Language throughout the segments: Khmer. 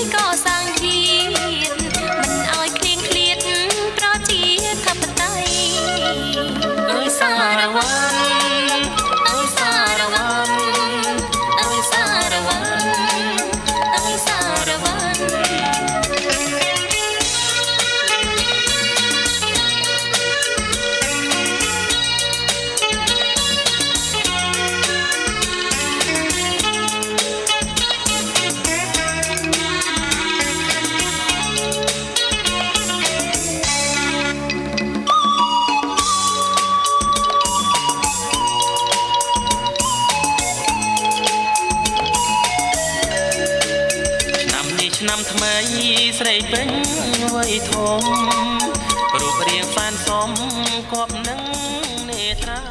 nămថ្មីស្រីពេញវ័យធំរូបរាងហ្វានសមគប់នឹងនេត្រា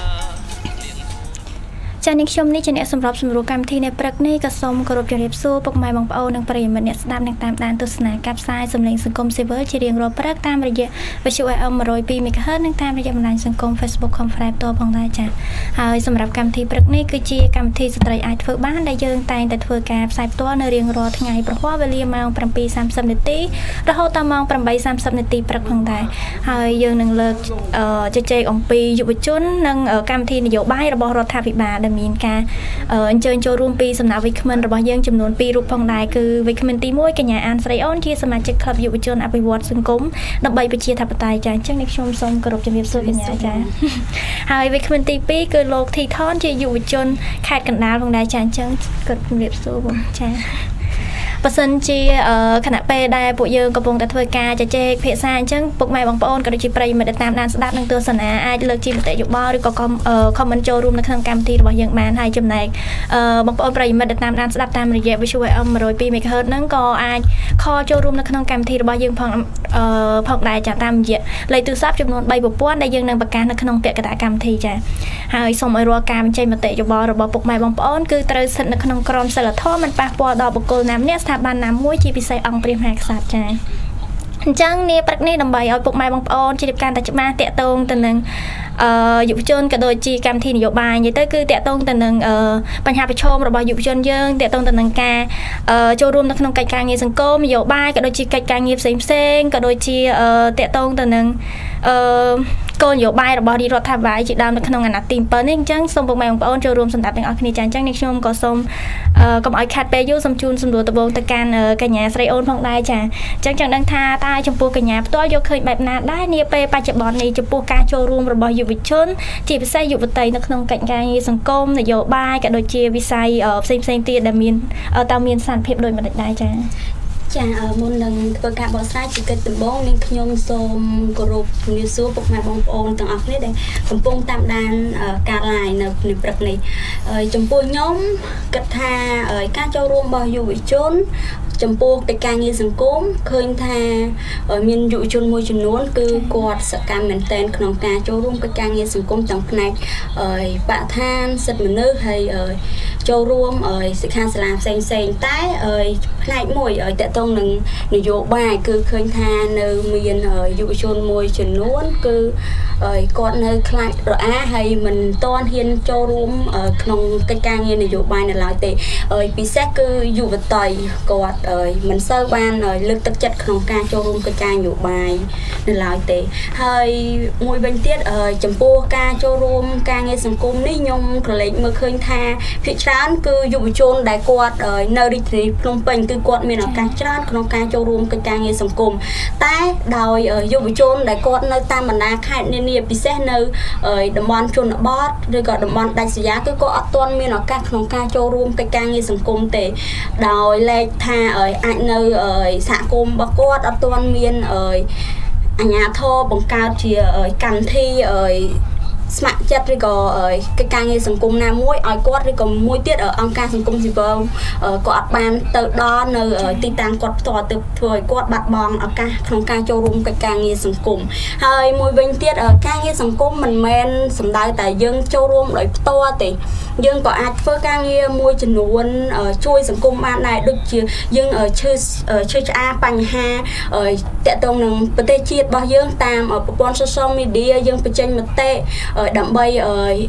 ចានេះខ្ញុំនេះជាអ្នកសម្របសម្រួលកម្មវិធីនៃព្រឹកនេះក៏សូមគោរពជម្រាបសួរពុកម៉ែបងប្អូននិងប្រិយមិត្តអ្នកស្ដាប់និងតាមដានទស្សនាការផ្សាយសម្លេងសង្គមស៊ីវិលជារៀងរាល់ព្រឹកតាមរយៈវិទ្យុ AM 102 MHz និងតាមរយៈបណ្ដាញសង្គម Facebook Conference តផងដែរចាហើយសម្រាប់កម្មវិធីព្រឹកនេះគឺជាកម្មវិធីស្ត្រីអាចធ្វើបានដែលយើងតែងតែធ្វើការផ្សាយផ្ទាល់នៅរៀងរាល់ថ្ងៃប្រហែលវេលាម៉ោង 7:30 នាទីរហូតដល់ម៉ោង 8:30 នាទីព្រឹកផងដែរហើយយើងនឹងលើកជជែកអំពីយុវជននិងកម្មវិធីនយោបាយរបស់រដ្ឋាភិបាលដែលមានការអញ្ជើញចូលរួមពីសំណាក់វិក្កាមរបស់យើងចំនួន2រូបផងដែរគឺវិក្កាមទី1កញ្ញាអានស្រីអូនជាសមាជិកក្លឹបយុវជនអភិវឌ្ឍសង្គមដើម្បីប្រជាធិបតេយ្យចាអញ្ចឹងនេះខ្ញុំសូមគោរពជំរាបសួរកញ្ញាចាហើយវិក្កាមទី2គឺលោកធីថនជាយុវជនខេត្តកណ្ដាលផងដែរចាអញ្ចឹងគោរពជំរាបសួរបងចាបើសិនជាគណៈពេលដែលពួកយើងកំពុងតែធ្វើការជជែកភាសាអញ្ចឹងពុកម៉ែបងប្អូនក៏ដូចជាប្រិយមិត្តដែលតាមដានស្ដាប់និងទស្សនាអាចលើកជាមតិយោបល់ឬក៏ខមមិនចូលរួមនៅក្នុងកម្មវិធីរបស់យើងបានហើយចំណែកបងប្អូនប្រិយមិត្តដែលតាមដានស្ដាប់តាមរយៈ Visual AM 102 MHz ហ្នឹងក៏អាចខលចូលរួមនៅក្នុងកម្មវិធីរបស់យើងផងដែរចាតាមរយៈលេខទូរស័ព្ទចំនួន3ប្រព័ន្ធដែលយើងនឹងប្រកាសនៅក្នុងពាក្យកណ្ដាលកម្មវិធីចាហើយសូមឲ្យរាល់ការបញ្ចេញមតិយោបល់របស់ពុកម៉ែបងប្អូនគឺត្រូវស្ថិតនៅក្នុងក្រមសីលធម៌មិនប៉ះពាល់ដល់បុគ្គលណាម្នាក់បានណាមួយជាពិសេសអង្គព្រះមហាក្សត្រចាអញ្ចឹងនាព្រឹកនេះដើម្បីឲ្យពុកម៉ែបងប្អូនជ្រាបកាន់តែច្បាស់តាក់ទងទៅនឹងយុវជនក៏ដូចជាកម្មវិធីនយោបាយនិយាយទៅគឺតាក់ទងទៅនឹងបញ្ហាប្រឈមរបស់យុវជនយើងតាក់ទងទៅនឹងការចូលរួមនៅក្នុងកិច្ចការងារសង្គមនយោបាយក៏ដូចជាកិច្ចការងារផ្សេងក៏ដូចជាតាក់ទងទៅនឹងគោលនយោបាយរបស់រដ្ឋាភិបាលជាដើមនៅក្នុងអាណត្តិទី7នេះអញ្ចឹងសូមពុកម៉ែបងប្អូនចូលរួមសម្ដាប់ទាំងអស់គ្នាចាអញ្ចឹងនេះខ្ញុំក៏សូមកុំឲ្យខាត់ពេលយូរសូមជូនសម្រួលដំបូងទៅកាន់កញ្ញាស្រីអូនផងដែរចាអញ្ចឹងចង់ដឹងថាតើចំពោះកញ្ញាផ្ទាល់យកឃើញបែបណាដែរនាពេលបច្ចុប្បន្ននេះចំពោះការចូលរួមរបស់យុវជនជាពិសេសយុវតីនៅក្នុងកិច្ចការងារសង្គមនយោបាយក៏ដូចជាវិស័យផ្សេងទៀតដែលមានតើមានស្ថានភាពដូចម្តេចដែរចាចាមុននឹងធ្វើការបកស្រាយជាកិច្ចដំបូងនាងខ្ញុំសូមគោរពជំរាបសួរពុកម៉ែបងប្អូនទាំងអស់គ្នាដែលកំពុងតាមដានការ live នៅក្នុងព្រឹកនេះចំពោះខ្ញុំគិតថាការចូលរួមរបស់យុវជនចំពោះកិច្ចការងារសង្គមឃើញថាមានយុវជនមួយចំនួនគឺគាត់សកម្មមែនទែនក្នុងការចូលរួមកិច្ចការងារសង្គមទាំងផ្នែកបរិស្ថានសិទ្ធិមនុស្សហើយចូលរួមសិក្ខាសាលាផ្សេងតែផ្នែកមួយតកតងនឹងនយោបាយគឺឃើញថានៅមានយុវជនមួយចំនួនគឺគាត់នៅខ្លាចរអាហើយមិនទាន់ហ៊ានចូលរួមក្នុងកិច្ចការងារនយោបាយនៅឡើយទេពិសេសគឺយុវតីគាត់មិនសូវបានលើកទឹកចិត្តក្នុងការចូលរួមកិច្ចការនយោបាយនៅឡើយទេហើយមួយវិញទៀតចំពោះការចូលរួមការងារសង្គមនេះខ្ញុំក្រឡេកមើលឃើញថាភាគច្រើនគឺយុវជនដែលគាត់នៅរាជធានីភ្នំពេញគឺគាត់មានឱកាសច្រើនក្នុងការចូលរួមកិច្ចការងារសង្គមតែដោយយុវជនដែលគាត់នៅតាមបណ្ដាខេត្តនានាពិសេសនៅតំបន់ជនបទឬក៏តំបន់ដាច់ស្រយាលគឺគាត់អត់ទាន់មានឱកាសក្នុងការចូលរួមកិច្ចការងារសង្គមទេដោយឡែកថាអាចនៅសហគមន៍របស់គាត់អត់ទាន់មានអាជ្ញាធរបង្កើតជាកម្មវិធីស្ម័គ្រចិត្តឬក៏កិច្ចការងារសង្គមណាមួយឲ្យគាត់ឬក៏មួយទៀតអង្គការសង្គមស៊ីវិលក៏អត់បានទៅដល់នៅទីតាំងគាត់ផ្ទាល់ទៅធ្វើឲ្យគាត់បាត់បង់ឱកាសក្នុងការចូលរួមកិច្ចការងារសង្គមហើយមួយវិញទៀតការងារសង្គមមិនមែនសំដៅតែយើងចូលរួមដោយផ្ទាល់ទេយើងក៏អាចធ្វើការងារមួយចំនួនជួយសង្គមបានដែរដូចជាយើងឈឺឆ្អាលបញ្ហាតកតងនឹងប្រទេសជាតិរបស់យើងតាមប្រព័ន្ធ social media យើងបញ្ចេញមតិដើម្បី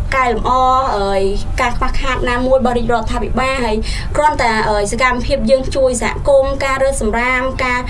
cài làm các mặt hạt nam môi body rọt thà bị ba hay con ta sẽ cam hiệp dương chui dạ côm ca rơ sầm ram ca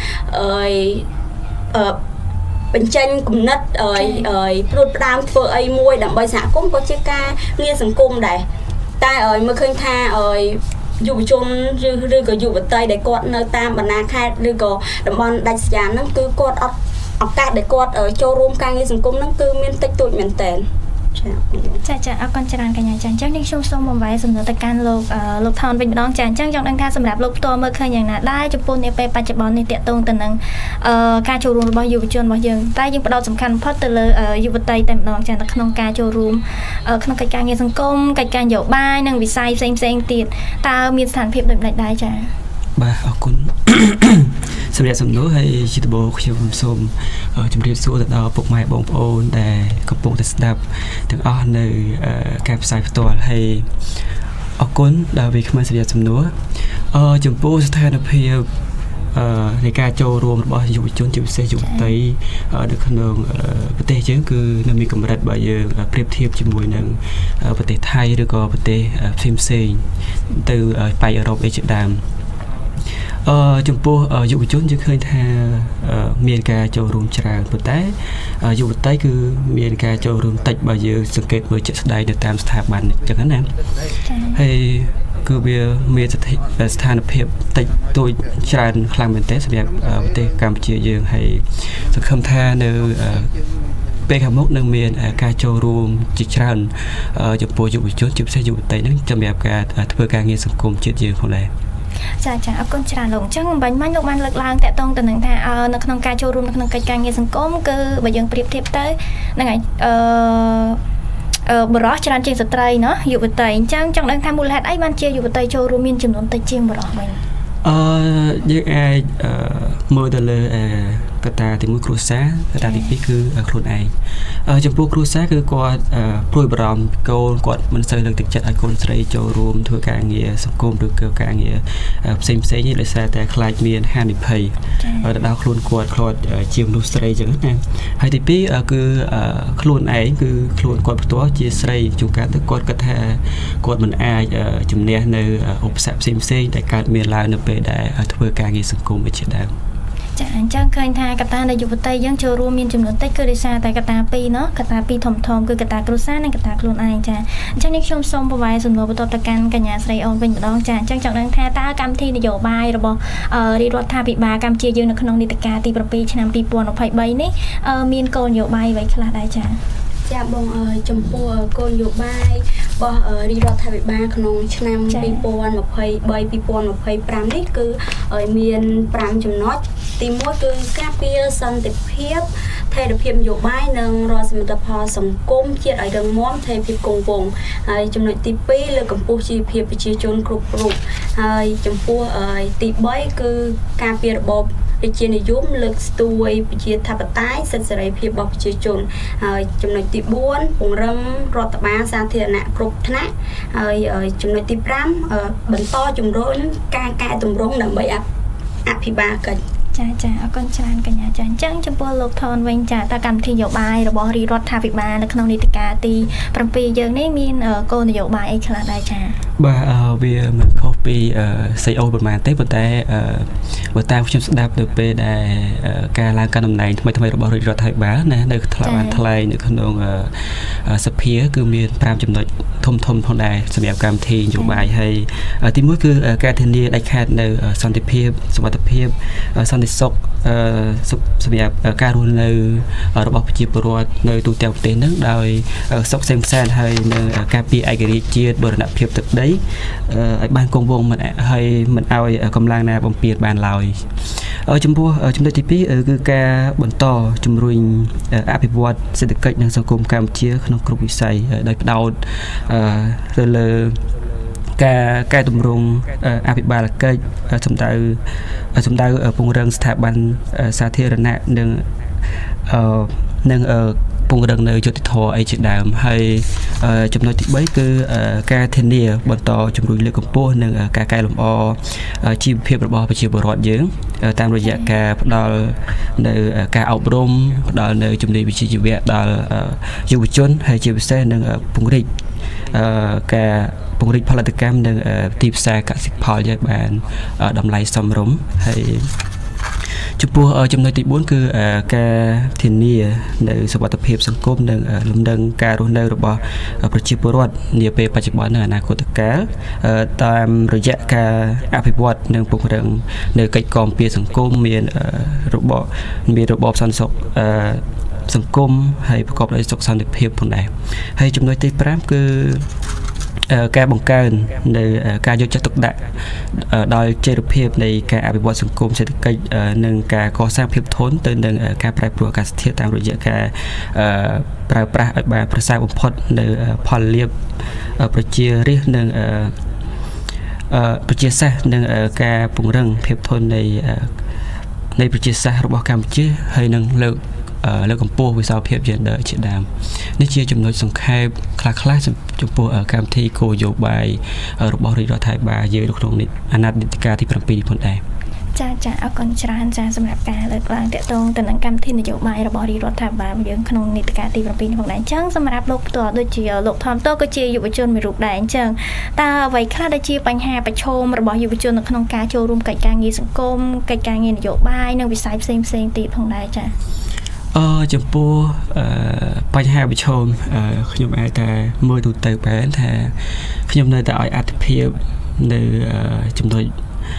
bên trên cùng nứt rút đam phơi ai môi đậm bay dạ cũng có chiếc ca nghe sừng cung đấy ta mới khơi tha dù chôn rư có dù vật tay để con nơi tam bản na khai rư có đầm bon đánh giá nó cứ con học cả để con ở châu room ca nghe sừng cung nó cứ miên tích tụi miền tèn cha con chàng cả nhà chàng chắc đi chung xong một vài sầm nửaกันlục thonเป็นน้องchàng chắc trong đăng caสำหรับลูกตัวเมื่อเคยอย่างน่ะได้จะปูนเนี่ยไปปัจจุบันในเตะตรงแต่นังการโชว์รูมរបស់យុវជនរបស់យើងតែយើងផ្ដោតសំខាន់ផុតទៅលើយុវតីតែម្ដងចានៅក្នុងការចូលរួមក្នុងកិច្ចការងារសង្គមកិច្ចការនយោបាយនិងវិស័យផ្សេងៗទៀតតើមានស្ថានភាពដូចម្តេចដែរចាបាទអរគុណសម្រាប់សំណួរហើយជាដំបូងខ្ញុំសូមជម្រាបសួរទៅដល់ពុកម៉ែបងប្អូនដែលកំពុងតែស្ដាប់ទាំងអស់នៅការផ្សាយផ្ទាល់ហើយអរគុណដល់វាគ្មិនសម្រាប់សំណួរចំពោះស្ថានភាពនៃការចូលរួមរបស់យុវជនជាពិសេសយុវតីនៅក្នុងប្រទេសយើងគឺនៅមានកម្រិតបើយើងប្រៀបធៀបជាមួយនឹងប្រទេសថៃឬក៏ប្រទេសផ្សេងៗទៅប៉ែកអឺរ៉ុបអីជាដើមចំពោះយុវជនយើងឃើញថាមានការចូលរួមច្រើនប៉ុន្តែយុវតីគឺមានការចូលរួមតិចបើយើងសង្កេតមើលជាក់ស្ដែងនៅតាមស្ថាប័នអញ្ចឹងណាហើយគឺវាមានស្ថានភាពតិចតួចច្រើនខ្លាំងមែនទែនសម្រាប់ប្រទេសកម្ពុជាយើងហើយសង្ឃឹមថានៅពេលខាងមុខនឹងមានការចូលរួមជាច្រើនចំពោះយុវជនជាពិសេសយុវតីនឹងសម្រាប់ការធ្វើការងារសង្គមជាតិយើងផងដែរចាអរគុណច្រើនលោកអញ្ចឹងបាញ់លោកបានលើកឡើងតាក់ទងទៅនឹងថានៅក្នុងការចូលរួមនៅក្នុងកិច្ចការងារសង្គមគឺបើយើងប្រៀបធៀបទៅហ្នឹងហើយបរិសុទ្ធច្រើនជាងស្ត្រីเนาะយុវតីអញ្ចឹងចង់ដឹងថាមូលហេតុអីបានជាយុវតីចូលរួមមានចំនួនតិចជាងបរិសុទ្ធវិញយើងអាចមើលទៅលើកត្តាទី1គ្រួសារកត្តាទី2គឺខ្លួនឯងចំពោះគ្រួសារគឺគាត់ព្រួយបារម្ភកូនគាត់មិនសូវលើកទឹកចិត្តឲ្យកូនស្រីចូលរួមធ្វើការងារសង្គមឬក៏ការងារផ្សេងៗនេះដោយសារតែខ្លាចមានហានិភ័យទៅដល់ខ្លួនគាត់ជាមនុស្សស្រីអញ្ចឹងណាហើយទី2គឺខ្លួនឯងគឺខ្លួនគាត់ផ្ទាល់ជាស្រីជួនកាលទៅគាត់គិតថាគាត់មិនអាចជំនះនៅឧបសគ្គផ្សេងៗដែលកើតមានឡើងនៅពេលដែលធ្វើការងារសង្គមវិជាដើមចាអញ្ចឹងឃើញថាកត្តានៃយុវតីយើងចូលរួមមានចំនួនតិចគឺដោយសារតែកត្តាពីរเนาะកត្តាពីរធំគឺកត្តាគ្រួសារនិងកត្តាខ្លួនឯងចាអញ្ចឹងនេះខ្ញុំសូមប្រវែសំណួរបន្តទៅកាន់កញ្ញាស្រីអូនវិញម្ដងចាអញ្ចឹងចង់ដឹងថាតើកម្មវិធីនយោបាយរបស់រាជរដ្ឋាភិបាលកម្ពុជាយើងនៅក្នុងនីតិកាលទី7ឆ្នាំ2023នេះមានគោលនយោបាយអ្វីខ្លះដែរចាចាបងចំពោះគោលនយោបាយរបស់រាជរដ្ឋាភិបាលក្នុងឆ្នាំ2023 2025នេះគឺមាន5ចំណុចទី1គឺការពារសន្តិភាពថេរភាពនយោបាយនិងរដ្ឋសមិទ្ធផលសង្គមជាតិឲ្យរឹងមាំថេរភាពគង់វង្សហើយចំណុចទី2លើកកម្ពស់ជីវភាពប្រជាជនគ្រប់រូបហើយចំពោះទី3គឺការពាររបបរាជានិយមលើកស្ទួយប្រជាធិបតេយ្យសិទ្ធិសេរីភាពរបស់ប្រជាជនហើយចំណុចទី4ពង្រឹងរដ្ឋបាលសាធារណៈគ្រប់ថ្នាក់ហើយចំណុចទី5បន្តជំរុញការកែតម្រង់ដើម្បីអភិបាលកិច្ចចាអរគុណច្រើនកញ្ញាចាអញ្ចឹងចំពោះលោកថនវិញចាតើកម្មវិធីនយោបាយរបស់រាជរដ្ឋាភិបាលនៅក្នុងនីតិកាលទី7យើងនេះមានគោលនយោបាយអីខ្លះដែរចាបាទវាមិនខុសពីស្រីអូប្រហែលទេប៉ុន្តែបើតាមខ្ញុំស្ដាប់ទៅពេលដែលការឡើងកាន់តំណែងថ្មីរបស់រាជរដ្ឋាភិបាលណានៅថ្លែងនៅក្នុងសភាគឺមាន5ចំណុចធំផងដែរសម្រាប់កម្មវិធីនយោបាយហើយទី1គឺការធានាដាច់ខាតនៅសន្តិភាពសុវត្ថិភាពសន្តិសុខសម្រាប់ការរស់នៅរបស់ប្រជាពលរដ្ឋនៅទូទាំងប្រទេសនឹងដោយសុខសេមសានហើយនឹងការពារឯករាជ្យជាតិបូរណភាពទឹកដីឲ្យបានគង់វង្សមិនឲ្យកម្លាំងណាបំពានបានឡើយចំពោះចំណុចទី2គឺការបន្តជំរុញអភិវឌ្ឍសេដ្ឋកិច្ចនិងសង្គមកម្ពុជាក្នុងគ្រប់វិស័យដោយផ្ដោតទៅលើការកែតម្រង់អភិបាលកិច្ចសំដៅពង្រឹងស្ថាប័នសាធារណៈនិងពង្រឹងនៅយុត្តិធម៌អីជាដើមហើយចំណុចទី3គឺការធានាបន្តជំរុញលើកកម្ពស់និងការកែលម្អជីវភាពរបស់ប្រជាពលរដ្ឋយើងតាមរយៈការផ្ដល់នៅការអប់រំផ្ដល់នៅជំនាញវិជ្ជាជីវៈដល់យុវជនហើយជាពិសេសនឹងពង្រីកការពង្រីកផលិតកម្មនៅទីផ្សារកសិផលឲ្យបានតម្លៃសមរម្យហើយចំពោះចំណុចទី4គឺការធានានៅសុវត្ថិភាពសង្គមនិងលំនឹងការរស់នៅរបស់ប្រជាពលរដ្ឋនាពេលបច្ចុប្បន្ននិងអនាគតកាលតាមរយៈការអភិវឌ្ឍនិងពង្រឹងនៅកិច្ចគាំពារសង្គមមានរបបសន្តិសុខសង្គមហើយប្រកបដោយសុខសន្តិភាពផងដែរហើយចំណុចទី5គឺការបង្កើននៅការយកចិត្តទុកដាក់ដល់ចីរភាពនៃការអភិវឌ្ឍសង្គមសេដ្ឋកិច្ចនិងការកសាងភាពធន់ទៅនឹងការប្រែប្រួលអាកាសធាតុតាមរយៈការប្រើប្រាស់ឲ្យបានប្រសើរបំផុតនៅផលលាភប្រជារាស្ត្រនិងប្រជាសាស្ត្រនិងការពង្រឹងភាពធន់នៃប្រជាសាស្ត្ររបស់កម្ពុជាហើយនឹងលើកកម្ពស់វិសាលភាព gender ជាដើមនេះជាចំណុចសង្ខេបខ្លះៗចំពោះកម្មវិធីគោលនយោបាយរបស់រាជរដ្ឋាភិបាលយើងនៅក្នុងអាណត្តិនីតិកាលទី7នេះផងដែរចាអរគុណច្រើនចាសម្រាប់ការលើកឡើងទាក់ទងទៅនឹងកម្មវិធីនយោបាយរបស់រាជរដ្ឋាភិបាលយើងក្នុងនីតិកាលទី7នេះផងដែរអញ្ចឹងសម្រាប់លោកផ្ទាល់ដូចជាលោកថនតូក៏ជាយុវជនមួយរូបដែរអញ្ចឹងតើអ្វីខ្លះដែលជាបញ្ហាប្រឈមរបស់យុវជននៅក្នុងការចូលរួមកិច្ចការងារសង្គមកិច្ចការងារនយោបាយនិងវិស័យផ្សេងៗទៀតផងដែរចាចំពោះបញ្ហាប្រឈមខ្ញុំអាចតែមើលទូទៅបែរថាខ្ញុំនៅតែឲ្យអត្ថភាពនៅចំណុច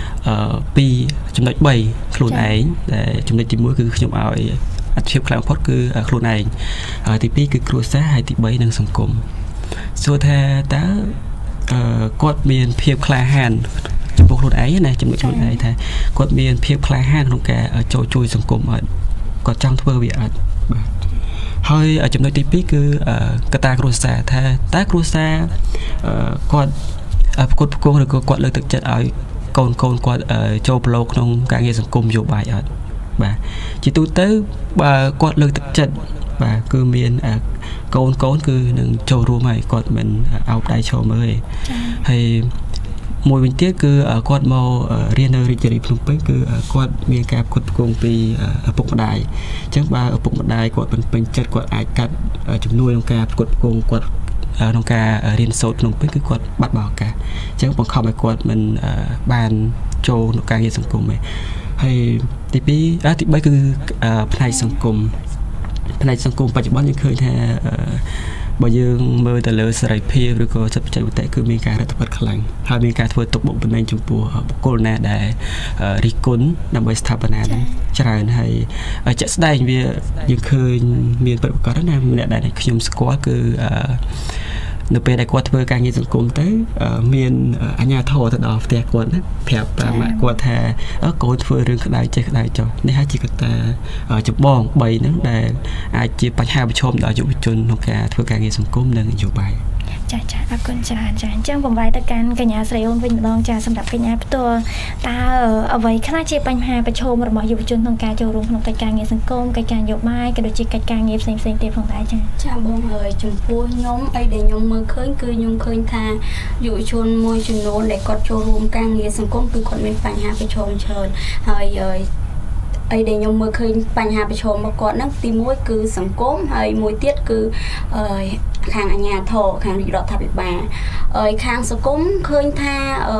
2ចំណុច3ខ្លួនឯងតែចំណុចទី1គឺខ្ញុំឲ្យអត្ថភាពខ្លាំងបំផុតគឺខ្លួនឯងទី2គឺគ្រួសារហើយទី3នឹងសង្គមសួរថាតើគាត់មានភាពក្លាហានចំពោះខ្លួនឯងណាចំណុចខ្លួនឯងថាគាត់មានភាពក្លាហានក្នុងការចូលជួយសង្គមអត់គាត់ចង់ធ្វើវាអត់បាទហើយចំណុចទី2គឺកត្តាគ្រួសារថាតើគ្រួសារគាត់ប្រកួតប្រគំឬក៏គាត់លើកទឹកចិត្តឲ្យកូនគាត់ចូលប្រឡូកក្នុងការងារសង្គមនយោបាយអត់បាទជាទូទៅបើគាត់លើកទឹកចិត្តបាទគឺមានកូនគឺនឹងចូលរួមហើយគាត់មិនអោបដៃឈរមើលទេហើយមួយវិញទៀតគឺគាត់មករៀននៅរាជធានីភ្នំពេញគឺគាត់មានការផ្គត់ផ្គង់ពីឪពុកម្ដាយអញ្ចឹងបើឪពុកម្ដាយគាត់ពេញចិត្តគាត់អាចកាត់ជំនួយក្នុងការផ្គត់ផ្គង់គាត់ក្នុងការរៀនសូត្រក្នុងពេញគឺគាត់បាត់បង់ឱកាសអញ្ចឹងបង្ខំឲ្យគាត់មិនបានចូលក្នុងការងារសង្គមទេហើយទី3គឺផ្នែកសង្គមបច្ចុប្បន្នយើងឃើញថាបើយើងមើលទៅលើសេរីភាពឬក៏សិទ្ធិបច្ចេកវិទ្យាគឺមានការរដ្ឋបတ်ខ្លាំងហើយមានការធ្វើទុកបុកម្នេញចំពោះបុគ្គលណាដែលរិះគន់ដើម្បីស្ថាបនានឹងច្រើនហើយជាក់ស្ដែងវាយើងឃើញមានប្រកាសណាម្នាក់ដែលខ្ញុំស្គាល់គឺនៅពេលដែលគាត់ធ្វើការងារសង្គមទៅមានអាជ្ញាធរទៅដល់ផ្ទះគាត់ណាប្រាប់ម៉ាក់គាត់ថាកូនធ្វើរឿងក្តៅចេះក្តៅចុះនេះហើយជាកត្តាចម្បង3ហ្នឹងដែលអាចជាបញ្ហាប្រឈមដល់យុវជនក្នុងការធ្វើការងារសង្គមនិងនយោបាយចាអរគុណច្រើនចាអញ្ចឹងបំរើទៅកាន់កញ្ញាស្រីអូនវិញម្ដងចាសម្រាប់កញ្ញាផ្ទាល់តើអ្វីខ្លះជាបញ្ហាប្រឈមរបស់យុវជនក្នុងការចូលរួមក្នុងកិច្ចការងារសង្គមកិច្ចការនយោបាយក៏ដូចជាកិច្ចការងារផ្សេងទៀតផងដែរចាបងហើយចំពោះខ្ញុំអីដែលខ្ញុំមើលឃើញគឺខ្ញុំឃើញថាយុវជនមួយចំនួនដែលគាត់ចូលរួមការងារសង្គមគឺគាត់មានបញ្ហាប្រឈមច្រើនហើយអីដែលខ្ញុំមើលឃើញបញ្ហាប្រឈមរបស់គាត់ហ្នឹងទី1គឺសង្គមហើយមួយទៀតគឺខាងអាជ្ញាធរខាងរាជរដ្ឋាភិបាលខាងសង្គមឃើញថា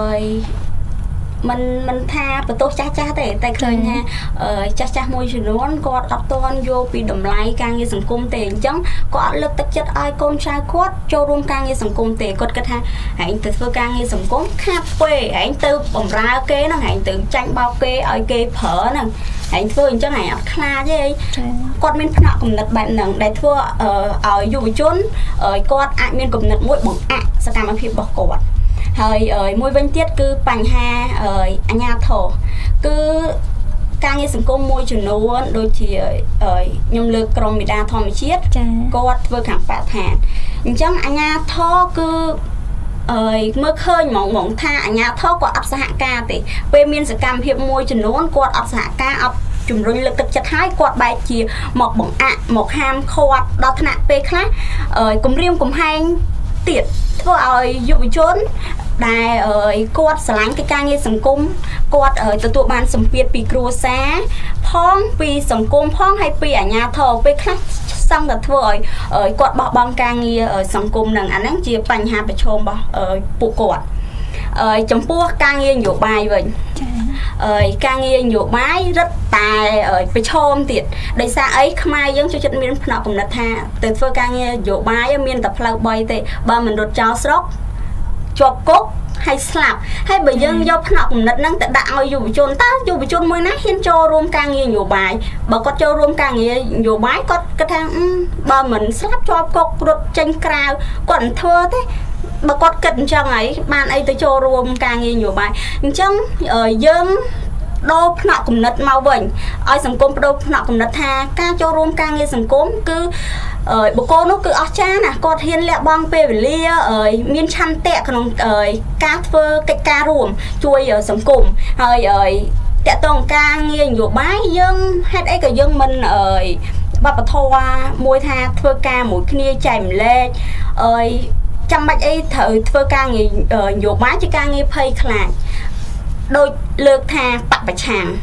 មិនថាបន្ទោសចាស់ទេតែឃើញថាចាស់មួយចំនួនគាត់អត់ទាន់យកពីតម្លៃការងារសង្គមទេអញ្ចឹងគាត់អត់លើកទឹកចិត្តឲ្យកូនចៅគាត់ចូលរួមការងារសង្គមទេគាត់គិតថាហែងទៅធ្វើការងារសង្គមខាប់ពេកហែងទៅបំរើគេហ្នឹងហែងទៅចាញ់បោកគេឲ្យគេប្រើហ្នឹងហែងធ្វើអញ្ចឹងហែងអត់ខ្លាចទេគាត់មានផ្នែកគំនិតបែបហ្នឹងដែលធ្វើឲ្យយុវជនគាត់អាចមានគំនិតមួយបង្អាក់សកម្មភាពរបស់គាត់ហើយមួយវិញទៀតគឺបញ្ហាអាជ្ញាធរគឺការងារសង្គមមួយចំនួនដូចជាខ្ញុំលើកក្រុមមេដាធម្មជាតិគាត់ធ្វើខាងបរិស្ថានអញ្ចឹងអាជ្ញាធរគឺមើលឃើញហ្មងថាអាជ្ញាធរគាត់អត់សហការទេពេលមានសកម្មភាពមួយចំនួនគាត់អត់សហការអត់ជំរុញលើកទឹកចិត្តឲ្យគាត់បែរជាមកបង្អាក់មកហាមឃាត់ដល់ថ្នាក់ពេលខ្លះគំរាមកំហែងទៀតធ្វើឲ្យយុវជនដែលគាត់ស្រឡាញ់កិច្ចការងារសង្គមគាត់ទទួលបានសម្ពាធពីគ្រួសារផងពីសង្គមផងហើយពីអាជ្ញាធរពេលខ្លះ xong là thôi quạt bỏ bong ca nghi sòng cung nằng anh ấy chia bành hà bạch chôm bỏ phụ quạt chấm pua ca nghi nhiều bài vậy ca nghi nhiều bài rất tài bạch chôm tiệt đây xa ấy mai giống cho chất miên nọ cùng đặt tha từ phơi ca nghi nhiều bài miên tập lao bay thì ba mình đột trao sốc chọc cốt hay slap hay bởi dân do nọ cùng đặt năng tại đạo dù bị chôn ta dù bị chôn mới nát hiên cho rôm ca nghi nhiều bài bà có cho rôm ca nghi nhiều bài có cái thang ba mình slap cho cốt đột tranh cao còn thưa thế bà có cần cho ấy bạn ấy tới cho rôm ca nghi nhiều bài chẳng dân đô nọ cùng nật mau vệnh ai sẵn cốm đô nọ cùng nật tha ca cho rôm ca nghi sẵn cốm cứ bộ cô nó cứ ở cha nè con hiên lẹ bong pe về lia miên chăn tẹt con cá phơ cái cá ruộng chui ở sẵn cốm rồi tẹt tông ca nghi nhiều bái dân hết ấy cả dân mình bà thoa môi tha phơ ca mũi kia chảy lên trăm bạch ấy thử phơ ca nghi nhiều bái cho ca nghi phây khạc đôi lược tha bạc bạch chàng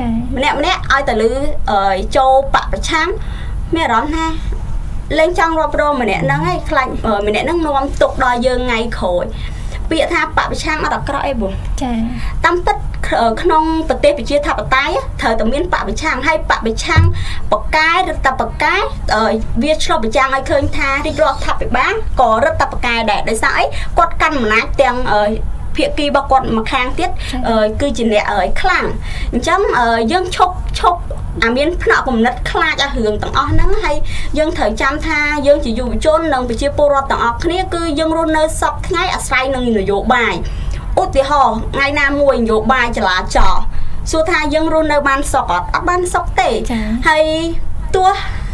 nè ai ta lư châu bạc bạch chàng mẹ đón ha lên trong rô mà nè nó ngay lạnh mình nè nó ngon tục đòi dương ngày khổi bịa tha bạc bạch chàng mà đọc cái buồn tâm tích ở không bật tê bị chia tháp ở tay thời tầm miên bạc bạch chàng hay bạc bạch chàng bạc cái tập bạc cái viết cho bạch chàng ai khơi tha đi rọ tháp bị bán có rất tập cái để sao ấy quạt căn mà nát tiếng phía kia bao quạt mà khang tiết cứ chỉ lẹ ở khang chấm dân chốc miên nọ cùng nứt khla cho hưởng tầng o nắng hay dân thời trăm tha dân chỉ dùng chôn nâng bị chia poro tầng o kia cứ dân luôn nơi sọc ngay ở sai nâng người dụ bài út thì họ ngày nào mùi dụ bài cho là trò xua tha dân luôn nơi ban sọc ban sọc tệ hay tua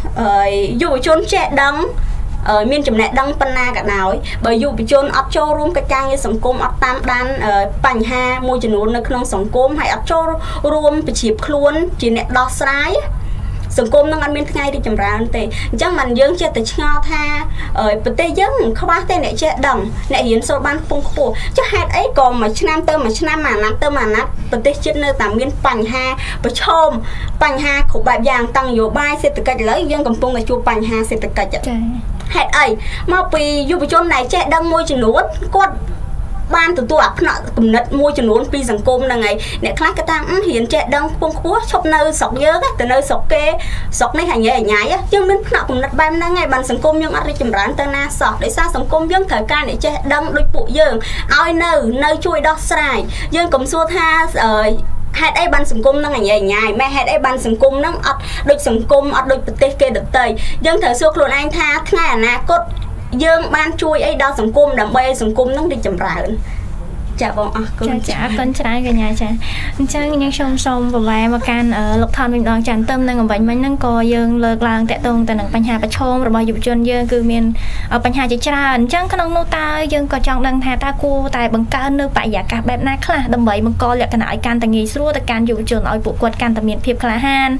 dụ chôn trẻ đắng miền chấm nẹt đăng panna cả nào ấy bởi dù bị chôn ấp cho room cái trang như sòng côm ấp tam đan bành ha môi chân nón nơiក្នុងsòng côm hay ấp cho room bị chìm luôn chỉ nẹt đo sái sòng côm nó ăn miên ngay đi chấm ra tệ chắc mình dương che từ ngao tha bữa tây dương không bác tây nẹt che đầm nẹt hiến sâu ban phong khổ chắc hạt ấy còn mà năm tơ mà năm tơ mà nát bữa tây chết nơi tạm miên bành ha bữa chôm bành ha khổ bạc vàng tăng nhiều bay sẽ từ cách lấy dương cầm phong là chua bành ha sẽ từ cách hạt ấy mà vì dù bị chôn này che đăng môi trường nốt con ban từ tuổi nọ cùng nứt môi trường nốt vì rằng côm là ngày nè khác cái ta hiền che đăng phong khố chọc nơi sọc nhớ từ nơi sọc kê sọc này hành nhảy nhái chứ mình nọ cùng nứt ban năng ngày bàn sừng côm nhưng ăn đi chìm rán tơ na sọc để sao sừng côm dương thời ca để che đăng đôi phụ dương ai nơi chui đo sai dương cầm xua tha hạt ấy ban sừng cung nó ngày nhảy mẹ hạt ấy ban sừng cung nó đôi sừng cung đôi tê kê được tây dân thời xưa luôn anh tha ngày na cốt dương ban chui ấy đo sừng cung đầm bay sừng cung nó đi chậm rãi chả vòng chả con trai cả nhà chả chẳng những sông và vài mà can ở lục thôn mình đang chán tâm đang bệnh mình đang co dương lợt làng tẹt tông tại nằng bánh hà bạch chôm rồi bao dụ chôn dương cứ miền ở bánh hà chỉ ra chẳng có nông nô ta dương có chọn đằng hà ta cu tại bằng cao nước bãi giả cả bẹp nát là đầm bậy bằng co lẹ cái nải can tại nghỉ xưa tại can dụ chôn ở bộ quật can tại miền phiệp khá han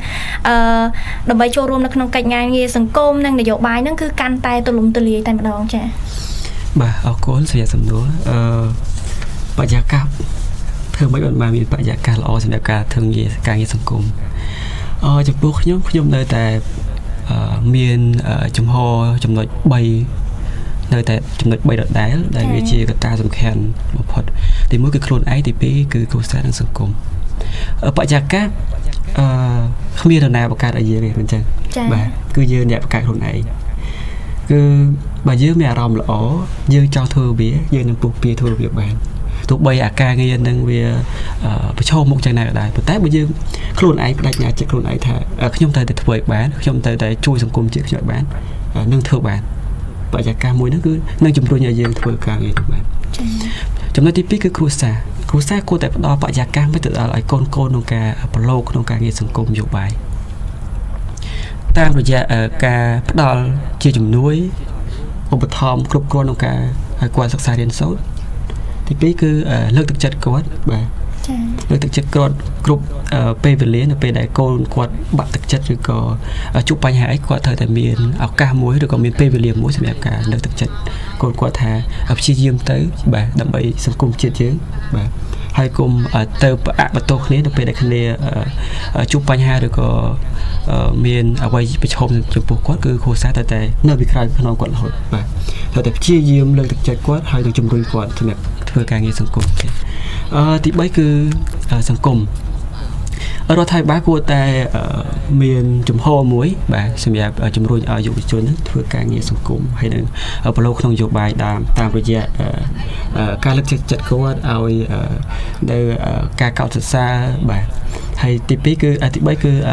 đầm bậy cho luôn nó không cạnh ngang nghe sừng côm đang để dụ bài nó cứ can tay tôi lùm tôi lì tay mặt đòn chả bà ở cố sẽ sầm núa bạch gia cáp thường mấy bạn màมีbạch gia cáp làสำหรับการthường gìการnhưสังคมจะพวกnhóm nơi tại miền chấm ho chấm nội bay nơi tại chấm nội bay đợt đá đại vị trí cái ta sầm khen một phật thì mỗi cái khuôn ấy thì bị cứ cố gắng đangสังคมở bạch gia cáp không biết là nào bạch cát ở dưới này bên trên bà cứ dơ đẹp cát khuôn ấy cứ bà dưới mẹ ròm lỗ dơ cho thưa bía dơ nên buộc bia thưa việc bạn tụi bay à ca nghe đang về cho một trận này ở đây bữa tết bây giờ khuôn ấy đặt nhà chắc khuôn ấy thà không thể để thuê bán không thể để chui xong cùng chiếc chọi bán nâng thưa bán vậy là ca mùi nó cứ nâng chùm đôi nhà dân thuê ca nghe tụi bạn chúng nó tiếp cái cua xa cô tại đó vậy là ca mới tự lại con nông ca lô nông ca nghe xong cùng dục bài ta bây giờ ở ca bắt đầu chia chùm núi một bậc thom cục nông ca qua sắc xa đến số thì biết cứ lực thực chất có bà លើកទឹកចិត្តគាត់គ្រប់ពេលវេលានៅពេលដែលកូនគាត់បាក់ទឹកចិត្តឬក៏ជួបបញ្ហាអីគាត់ត្រូវតែមានឱកាសមួយឬក៏មានពេលវេលាមួយសម្រាប់ការលើកទឹកចិត្តកូនគាត់ថាព្យាយាមទៅបាទដើម្បីសង្គមជាតិយើងបាទហើយគុំទៅប្រអាក់បន្ទោសគ្នានៅពេលដែលគ្នាជួបបញ្ហាឬក៏មានអ្វីប្រឈមចំពោះគាត់គឺគ្រួសារតែនៅពីក្រៅខ្នងគាត់រហូតបាទត្រូវតែព្យាយាមលើកទឹកចិត្តគាត់ហើយនឹងជំរុញគាត់សម្រាប់ធ្វើការងារសង្គមទៀតទី3គឺសង្គមរដ្ឋាភិបាលគួរតែមានជំហរមួយបាទសម្រាប់ជំរុញឲ្យយុវជនធ្វើការងារសង្គមហើយនឹងប្រឡូកក្នុងនយោបាយតាមរយៈការលើកទឹកចិត្តគាត់ឲ្យនៅការកោតសរសើរបាទហើយទី2គឺទី3គឺ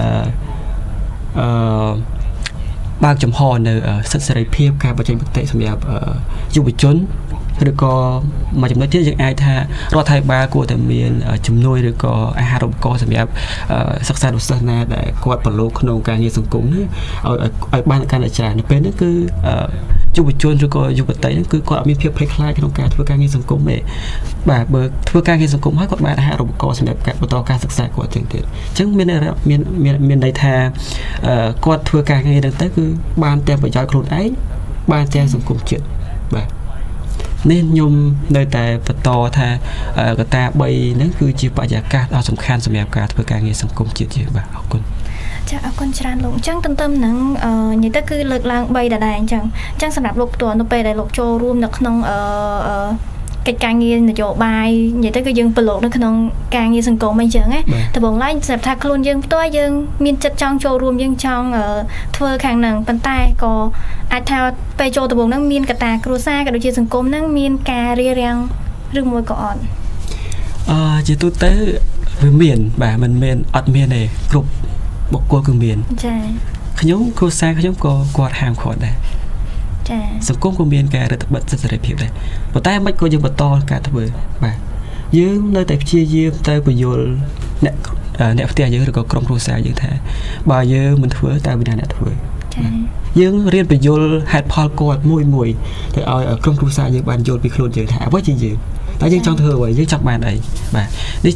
បើកចំហនៅសិទ្ធិសេរីភាពការបញ្ចេញមតិសម្រាប់យុវជនឬក៏មួយចំណុចទៀតយើងអាចថារដ្ឋាភិបាលគួរតែមានជំនួយឬក៏អាហារូបករណ៍សម្រាប់សិក្សានុសិស្សណាដែលគាត់ប្រឡូកក្នុងការងារសង្គមនេះឲ្យបានកាន់តែច្រើននៅពេលនេះគឺយុវជនឬក៏យុវតីគឺគាត់អត់មានភាពភ័យខ្លាចក្នុងការធ្វើការងារសង្គមទេបាទបើធ្វើការងារសង្គមហើយគាត់បានអាហារូបករណ៍សម្រាប់ការបន្តការសិក្សាគាត់ចឹងទៀតអញ្ចឹងមានន័យថាគាត់ធ្វើការងារហ្នឹងទៅគឺបានទាំងប្រយោជន៍ខ្លួនឯងបានទាំងសង្គមជាតិបាទនេះខ្ញុំនៅតែបន្តថាកត្តា3ហ្នឹងគឺជាបរិយាកាសដ៏សំខាន់សម្រាប់ការធ្វើការងារសង្គមជាតិយើងបាទអរគុណចាអរគុណច្រើនលោកអញ្ចឹងទន្ទឹមនឹងនិយាយទៅគឺលើកឡើង3ដដែលអញ្ចឹងសម្រាប់លោកផ្ទាល់នៅពេលដែលលោកចូលរួមនៅក្នុងកិច្ចការងារនយោបាយនិយាយទៅគឺយើងប្រឡូកនៅក្នុងការងារសង្គមអីចឹងណាដំបូងឡើយសម្រាប់ថាខ្លួនយើងផ្ទាល់យើងមានចិត្តចង់ចូលរួមយើងចង់ធ្វើខាងហ្នឹងប៉ុន្តែក៏អាចថាពេលចូលដំបូងហ្នឹងមានកត្តាគ្រួសារក៏ដូចជាសង្គមហ្នឹងមានការរារាំងឬមួយក៏អត់ជាទូទៅវាមានបាទមិនមែនអត់មានទេគ្រប់បុគ្គលគឺមានចាខ្ញុំគ្រួសារខ្ញុំក៏គាត់ហាមឃាត់ដែរសង្គមក៏មានការរដ្ឋបិទសិទ្ធិសេរីភាពដែរប៉ុន្តែមិនក៏យើងបន្តការធ្វើបាទយើងនៅតែព្យាយាមទៅបញ្យល់អ្នកផ្ទះយើងឬក៏ក្រុមគ្រួសារយើងថាបើយើងមិនធ្វើតើវិណាអ្នកធ្វើយើងរៀនបញ្យល់ហេតុផលគាត់មួយទៅឲ្យក្រុមគ្រួសារយើងបានយល់ពីខ្លួនយើងថាអ្វីជាយើងតែយើងចង់ធ្វើអ្វីយើងចង់បានអីបាទនេះ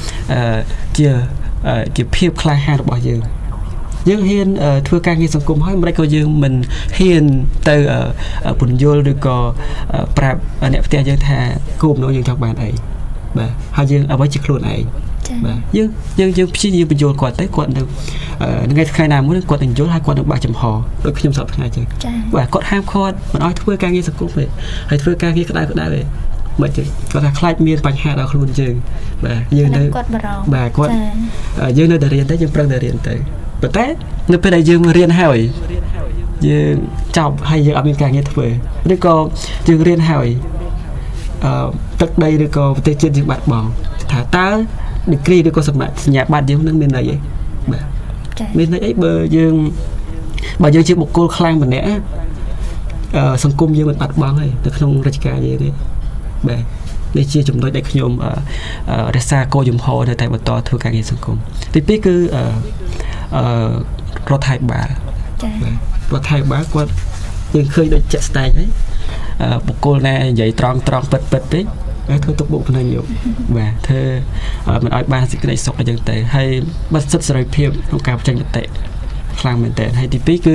ជាភាពក្លាហានរបស់យើងហ៊ានធ្វើការងារសង្គមហើយមិនក៏យើងមិនហ៊ានទៅពន្យល់ឬក៏ប្រាប់អ្នកផ្ទះយើងថាគោលបំណងយើងចង់បានអីបាទហើយយើងអ្វីជាខ្លួនឯងបាទយើងព្យាយាមបញ្យល់គាត់ទៅគាត់នៅថ្ងៃណាមួយគាត់នឹងយល់ហើយគាត់នឹងបាក់ចំហដូចខ្ញុំសពថ្ងៃចឹងបាទគាត់ហាមឃាត់មិនឲ្យធ្វើការងារសង្គមទេហើយធ្វើការងារក្តៅទេមិនទេគាត់ថាខ្លាចមានបញ្ហាដល់ខ្លួនយើងបាទយើងនៅគាត់បារម្ភបាទគាត់យើងនៅតែរៀនទៅយើងប្រឹងតែរៀនទៅប៉ុន្តែនៅពេលដែលយើងរៀនហើយយើងចប់ហើយយើងអត់មានការងារធ្វើឬក៏យើងរៀនហើយទឹកដីឬក៏ប្រទេសជាតិយើងបាត់បង់ថាតើ degree ឬក៏សញ្ញាបត្រយើងនឹងមានន័យអីបាទមានន័យអីបើយើងជាបុគ្គលខ្លាំងម្នាក់សង្គមយើងមិនបាត់បង់ទេនៅក្នុងរាជការយើងទេបាទនេះជាចំណុចដែលខ្ញុំរក្សាគោលជំហរនៅតែបន្តធ្វើការងារសង្គមទី2គឺរដ្ឋាភិបាលរដ្ឋាភិបាលគាត់យើងឃើញដូចជាក់ស្ដែងហើយបុគ្គលណានិយាយត្រង់ពិតពេកធ្វើទុកបុកម្នេញយកបាទធ្វើមិនឲ្យបានសេចក្តីសុខអីចឹងទៅហើយបាត់សិទ្ធិសេរីភាពក្នុងការបញ្ចេញមតិខ្លាំងមែនតើហើយទី3គឺ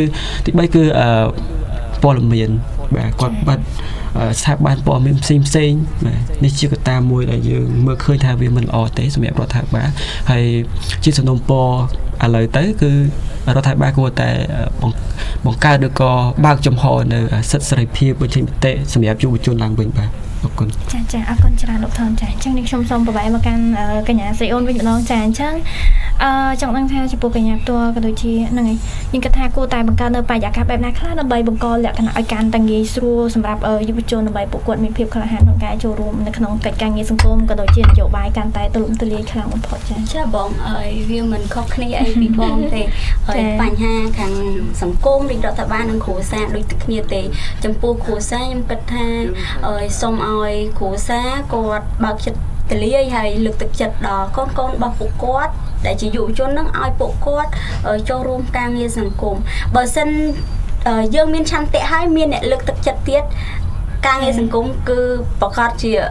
ព័ត៌មានបាទគាត់បាត់ស្ថាប័នព័ត៌មានផ្សេងបាទនេះជាកត្តាមួយដែលយើងមើលឃើញថាវាមិនល្អទេសម្រាប់រដ្ឋាភិបាលហើយជាសំណុំពរឥឡូវទៅគឺរដ្ឋាភិបាលគួរតែបង្កើតឬក៏បើកចំហនៅសិទ្ធិសេរីភាពបញ្ចេញមតិសម្រាប់យុវជនឡើងវិញបាទអរគុណចាអរគុណច្រើនលោកថនចាអញ្ចឹងនេះខ្ញុំសូមប្របែកមកកាន់កញ្ញាស្រីអូនវិញម្ដងចាអញ្ចឹងចង់ដឹងថាចំពោះកញ្ញាផ្ទាល់ក៏ដូចជាហ្នឹងហើយយើងគិតថាគួរតែបង្កើតនៅបរិយាកាសបែបណាខ្លះដើម្បីបង្កលក្ខណៈឲ្យកាន់តែងាយស្រួលសម្រាប់យុវជនដើម្បីពួកគាត់មានភាពក្លាហានក្នុងការចូលរួមនៅក្នុងកិច្ចការងារសង្គមក៏ដូចជានយោបាយកាន់តែទូលំទូលាយខ្លាំងបំផុតចាបងវាមិនខុសគ្នាអីពីបងទេបញ្ហាខាងសង្គមរាជរដ្ឋាភិបាលនិងគ្រួសារដូចតែគ្នាទេចំពោះគ្រួសារខ្ញុំគិតថាសូមឲ្យគ្រួសារគាត់បើកចិត្តទលាយហើយលើកទឹកចិត្តដល់កូនរបស់ពួកគាត់ដែលជាយុវជននឹងឲ្យពួកគាត់ចូលរួមការងារសង្គមបើសិនយើងមានឆន្ទៈហើយមានអ្នកលើកទឹកចិត្តទៀតការងារសង្គមគឺប្រកាសជា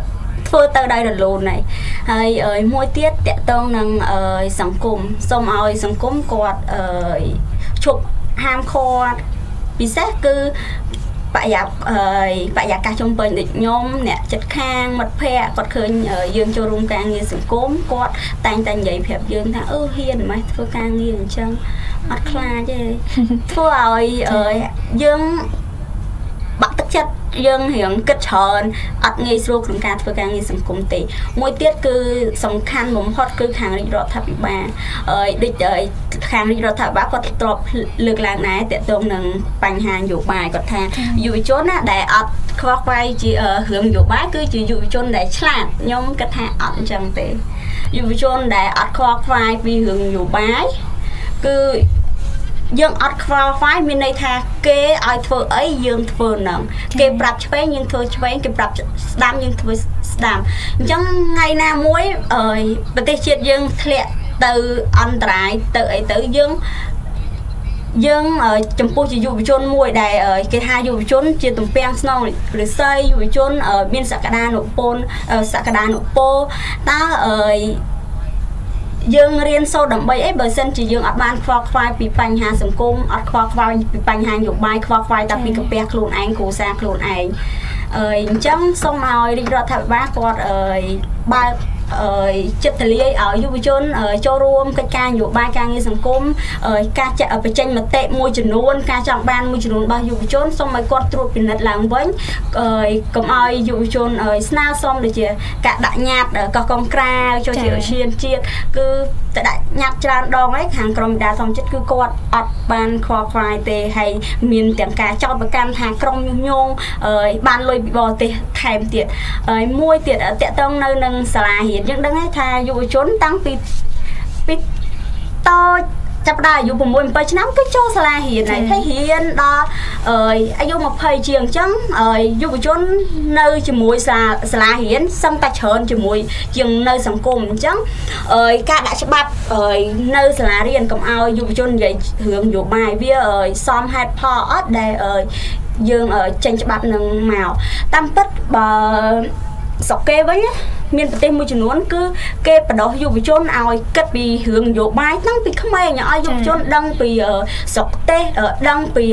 thưa tao đây là luôn này hay môi tiết tẹt tông nâng sẵn cùng xong rồi sẵn cùng quạt chụp ham kho vì xét cứ bạn giả cả trong bệnh định nhóm nè chất khang mặt phe quạt khơi dương cho rung càng như sẵn cốm quạt tanh dậy phép dương thằng hiền mà thưa càng nghiền chân mặt kha chứ thưa rồi dương bắt tất chất dương hiện kết hôn ắt ngay số trongการធ្វើការងារសង្គមទេមួយទៀតគឺសំខាន់បំផុតគឺខាងរាជរដ្ឋាភិបាលដូចខាងរាជរដ្ឋាភិបាលគាត់ទ្របលើកឡើងដែរទាក់ទងនឹងបញ្ហានយោបាយគាត់ថាយុវជនណាដែលអត់ខ្វះខ្វាយជារឿងនយោបាយគឺជាយុវជនដែលឆ្លាតខ្ញុំគិតថាអត់អញ្ចឹងទេយុវជនដែលអត់ខ្វះខ្វាយពីរឿងនយោបាយគឺយើងអត់ខ្វល់ខ្វាយមានន័យថាគេឲ្យធ្វើអីយើងធ្វើនឹងគេប្រាប់ឆ្វេងយើងធ្វើឆ្វេងគេប្រាប់ស្ដាំយើងធ្វើស្ដាំអញ្ចឹងថ្ងៃណាមួយប្រទេសជាតិយើងធ្លាក់ទៅអន្តរាយទៅអីទៅយើងចំពោះជាយុវជនមួយដែលគេថាយុវជនជាទំពាំងស្នងឫស្សីយុវជនមានសក្តានុពលតើយើងរៀនសូត្រដើម្បីអីបើសិនជាយើងអត់បានខ្វល់ខ្វាយពីបញ្ហាសង្គមអត់ខ្វល់ខ្វាយពីបញ្ហានយោបាយខ្វល់ខ្វាយតែពីកាពះខ្លួនឯងគ្រួសារខ្លួនឯងអញ្ចឹងសូមឲ្យរាជរដ្ឋាភិបាលគាត់បើកចិត្តទលាយឲ្យយុវជនចូលរួមកិច្ចការនយោបាយការងារសង្គមការចាក់បញ្ចេញមតិមួយចំនួនការចង់បានមួយចំនួនរបស់យុវជនសូមឲ្យគាត់ត្រួតពិនិត្យឡើងវិញកុំឲ្យយុវជនស្នើសុំដូចជាការដាក់ញត្តិកោះកុងក្រៅចូលជាឧស្សាហជាតិគឺតែដាក់ញត្តិច្រើនដងហើយខាងក្រមមេដាធម្មជាតិគឺគាត់អត់បានខ្វល់ខ្វាយទេហើយមានទាំងការចោទប្រកាន់ថាក្រុមញុះញង់បានលុយពីបរទេសថែមទៀតមួយទៀតតកតងនៅនឹងសាលារៀនយើងដឹងថាយុវជនតាំងពីតូចចាប់ដល់អាយុ6 7ឆ្នាំគឺចូលសាលារៀនហើយរៀនដល់អាយុ20ជាងអញ្ចឹងយុវជននៅជាមួយសាលារៀនសឹងតែច្រើនជាមួយជាងនៅសង្គមអញ្ចឹងការដាក់ច្បាប់នៅសាលារៀនកុំឲ្យយុវជននិយាយរឿងនយោបាយវាសមហេតុផលអត់ដែលយើងចេញច្បាប់នឹងមកតាមពិតបើស្រុកគេវិញមានប្រទេសមួយចំនួនគឺគេបដោះយុវជនឲ្យគិតពីរឿងនយោបាយតាំងពីក្មេងឲ្យយុវជនដឹងពីស្រុកទេសដឹងពី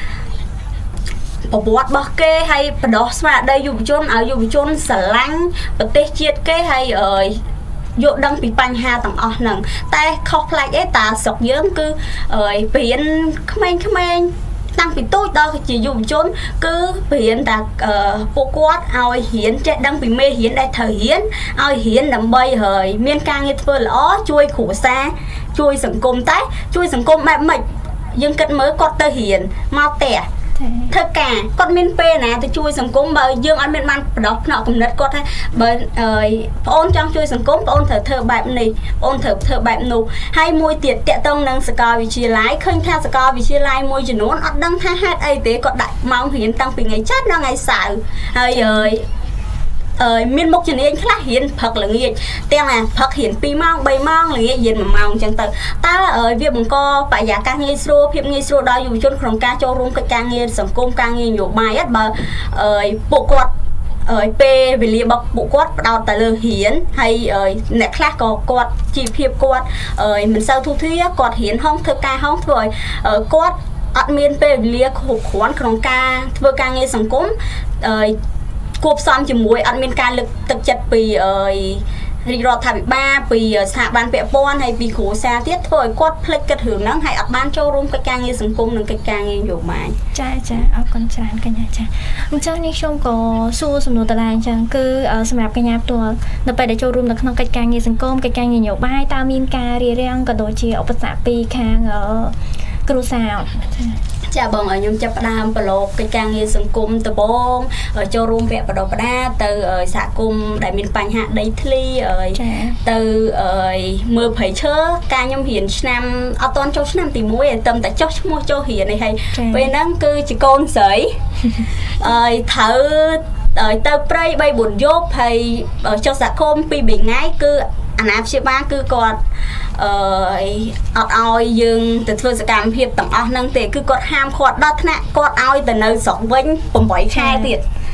ប្រវត្តិរបស់គេហើយបដោះស្មារតីយុវជនឲ្យយុវជនស្រឡាញ់ប្រទេសជាតិគេហើយយល់ដឹងពីបញ្ហាទាំងអស់ហ្នឹងតែខុសប្លែកអីតាស្រុកយើងគឺព្រៀនក្មេងតាំងពីតូចដល់ជាយុវជនគឺព្រៀនតែពួកគាត់ឲ្យរៀនចេះដឹងពីមេរៀនដែលត្រូវរៀនឲ្យរៀនដើម្បីមានការងារធ្វើល្អជួយគ្រួសារជួយសង្គមតែជួយសង្គមបែបម៉េចយើងគិតមើលគាត់ទៅរៀនមកផ្ទះធ្វើការគាត់មានពេលណាទៅជួយសង្គមបើយើងអត់មានបានបដោះផ្នែកគំនិតគាត់ថាបើប្អូនចង់ជួយសង្គមប្អូនត្រូវធ្វើបែបនេះប្អូនត្រូវធ្វើបែបនោះហើយមួយទៀតតកតងនឹងសាកលវិទ្យាល័យឃើញថាសាកលវិទ្យាល័យមួយចំនួនអត់ដឹងថាហេតុអីទេគាត់ដាក់ម៉ោងរៀនតាំងពីថ្ងៃច័ន្ទដល់ថ្ងៃសៅរ៍ហើយមានមុខជំនាញខ្លះរៀនព្រឹកល្ងាចទាំងព្រឹករៀន2ម៉ោង3ម៉ោងល្ងាចរៀន1ម៉ោងអញ្ចឹងទៅតើវាបង្កបរិយាកាសងាយស្រួលភាពងាយស្រួលដល់យុវជនក្នុងការចូលរួមកិច្ចការងារសង្គមការងារនយោបាយអត់បើពួកគាត់ពេលវេលារបស់ពួកគាត់ផ្ដោតតែលើរៀនហើយអ្នកខ្លះក៏គាត់ជីវភាពគាត់មិនសូវធូរធារគាត់រៀនហងធ្វើការហងធ្វើឲ្យគាត់អត់មានពេលវេលាគ្រប់គ្រាន់ក្នុងការធ្វើការងារសង្គមគួបផ្សំជាមួយអត់មានការលើកទឹកចិត្តពីរាជរដ្ឋាភិបាលពីស្ថាប័នពាក់ព័ន្ធហើយពីគ្រួសារទៀតធ្វើឲ្យគាត់ភ្លេចគិតរឿងហ្នឹងហើយអត់បានចូលរួមកិច្ចការងារសង្គមនិងកិច្ចការងារនយោបាយចាអរគុណច្រើនកញ្ញាចាអញ្ចឹងនេះខ្ញុំក៏សួរសំណួរតដែរអញ្ចឹងគឺសម្រាប់កញ្ញាផ្ទាល់នៅពេលដែលចូលរួមនៅក្នុងកិច្ចការងារសង្គមកិច្ចការងារនយោបាយតើមានការរារាំងក៏ដូចជាឧបសគ្គពីខាងគ្រួសារចាបងខ្ញុំចាប់ផ្ដើមប្រឡូកកិច្ចការងារសង្គមដំបូងចូលរួមវគ្គបដិបដាទៅសហគមន៍ដែលមានបញ្ហាដីធ្លីទៅមើលព្រៃឈើការខ្ញុំរៀនឆ្នាំអត់ទាន់ចូលឆ្នាំទី1តែតែចុះឈ្មោះចូលរៀននេះហើយពេលហ្នឹងគឺជាកូនស្រីត្រូវទៅព្រៃ3 4យប់ហើយចុះសហគមន៍2 3ថ្ងៃគឺអាណាព្យាបាលគឺគាត់អត់ឲ្យយើងទៅធ្វើសកម្មភាពទាំងអស់ហ្នឹងទេគឺគាត់ហាមគាត់ដល់ថ្នាក់គាត់ឲ្យទៅនៅស្រុកវិញ8ខែទៀត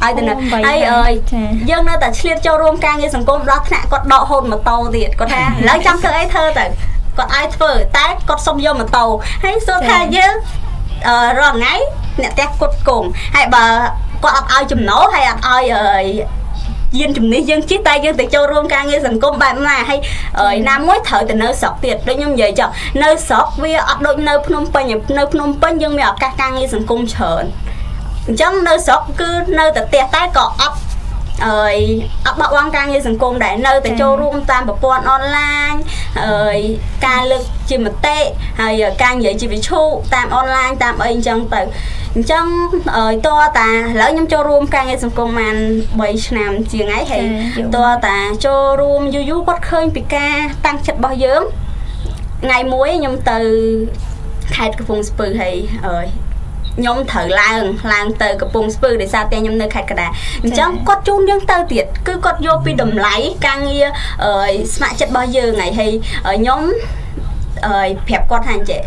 ai từ ai ơi dương nơi ta chia cho rôm ca như sừng côn đó nè con đọ hồn mà to thiệt con ha lấy trong cơ ấy thơ từ con ai thơ tái con xong vô mà tàu hay số tha dương rồi ngay nè tét cột cùng hay bà con ai chùm nổ hay ai dân chùm ní dân chiếc tay dân từ châu rôm ca như sừng côn bạn mà hay nam mối thợ từ nơi sọt tiệt đôi nhung về cho nơi sọt vì ở đôi nơi Phnom Penh dân mẹ ca ca như sừng côn chợn chẳng nơi sọt cứ nơi từ tiệt tay cọ ấp bạo quang ca như sừng côn để nơi từ châu rôm tam bậc quan online ca lực chỉ một tệ hay ca vậy chỉ bị chu tam online tam ấy chẳng từ chẳng to ta lỡ nhóm cho room ca nghe sừng công màn 7 năm chiều ấy thì to ta cho room du quát khơi bị ca tăng chất bao dưỡng ngày muối nhóm từ khai cái vùng spur thì nhóm thở lang từ cái vùng spur để sao tên nhóm nơi khai cái đà chẳng có chung những tơ tiệt cứ có vô bị đầm lấy ca nghe smart chất bao giờ ngày thì nhóm phép quát hàng trẻ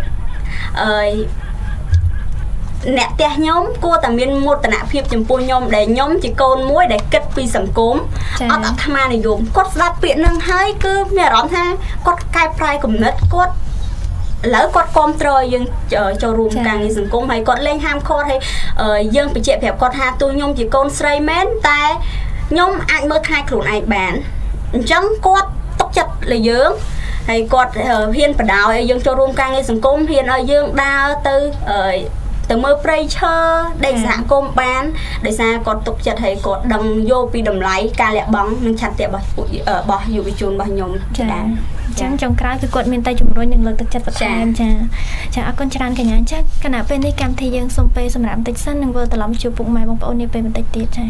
nè tia nhóm cô ta miên một tận nạp hiệp chấm pui nhóm để nhóm chỉ côn muối để kết pi sầm cốm ở tại tham này dùng cốt ra biển nâng hai cứ mẹ đón ha cốt cai prai cùng nết cốt lỡ cốt com trời dương cho room càng như sừng cốm hay cốt lên ham cốt hay dương bị chẹp hẹp cốt ha tôi nhóm chỉ côn sray mến tai nhóm anh mơ khai khủng ai bán trắng cốt tóc chặt là dưỡng hay cốt hiên phải đào dương cho room càng như sừng cốm hiên ở dương đào từ mơ prey chơ để dạng công bán để xa còn tục chặt hay có đầm vô pi đầm lấy ca lẹ bóng nhưng chặt tiệm bỏ dù bị chôn bao nhom chẳng trong cáiคือกดមានតែជំរុញនឹងលើកទឹកចិត្តបន្ថែមចាអរគុណច្រើនកញ្ញាចាគណៈពេលនេះកម្មវិធីយើងសូមពេលសម្រាប់បន្តិចសិននឹងវិលត្រឡប់ជួបពុកម៉ែបងប្អូននាពេលបន្តិចទៀតចា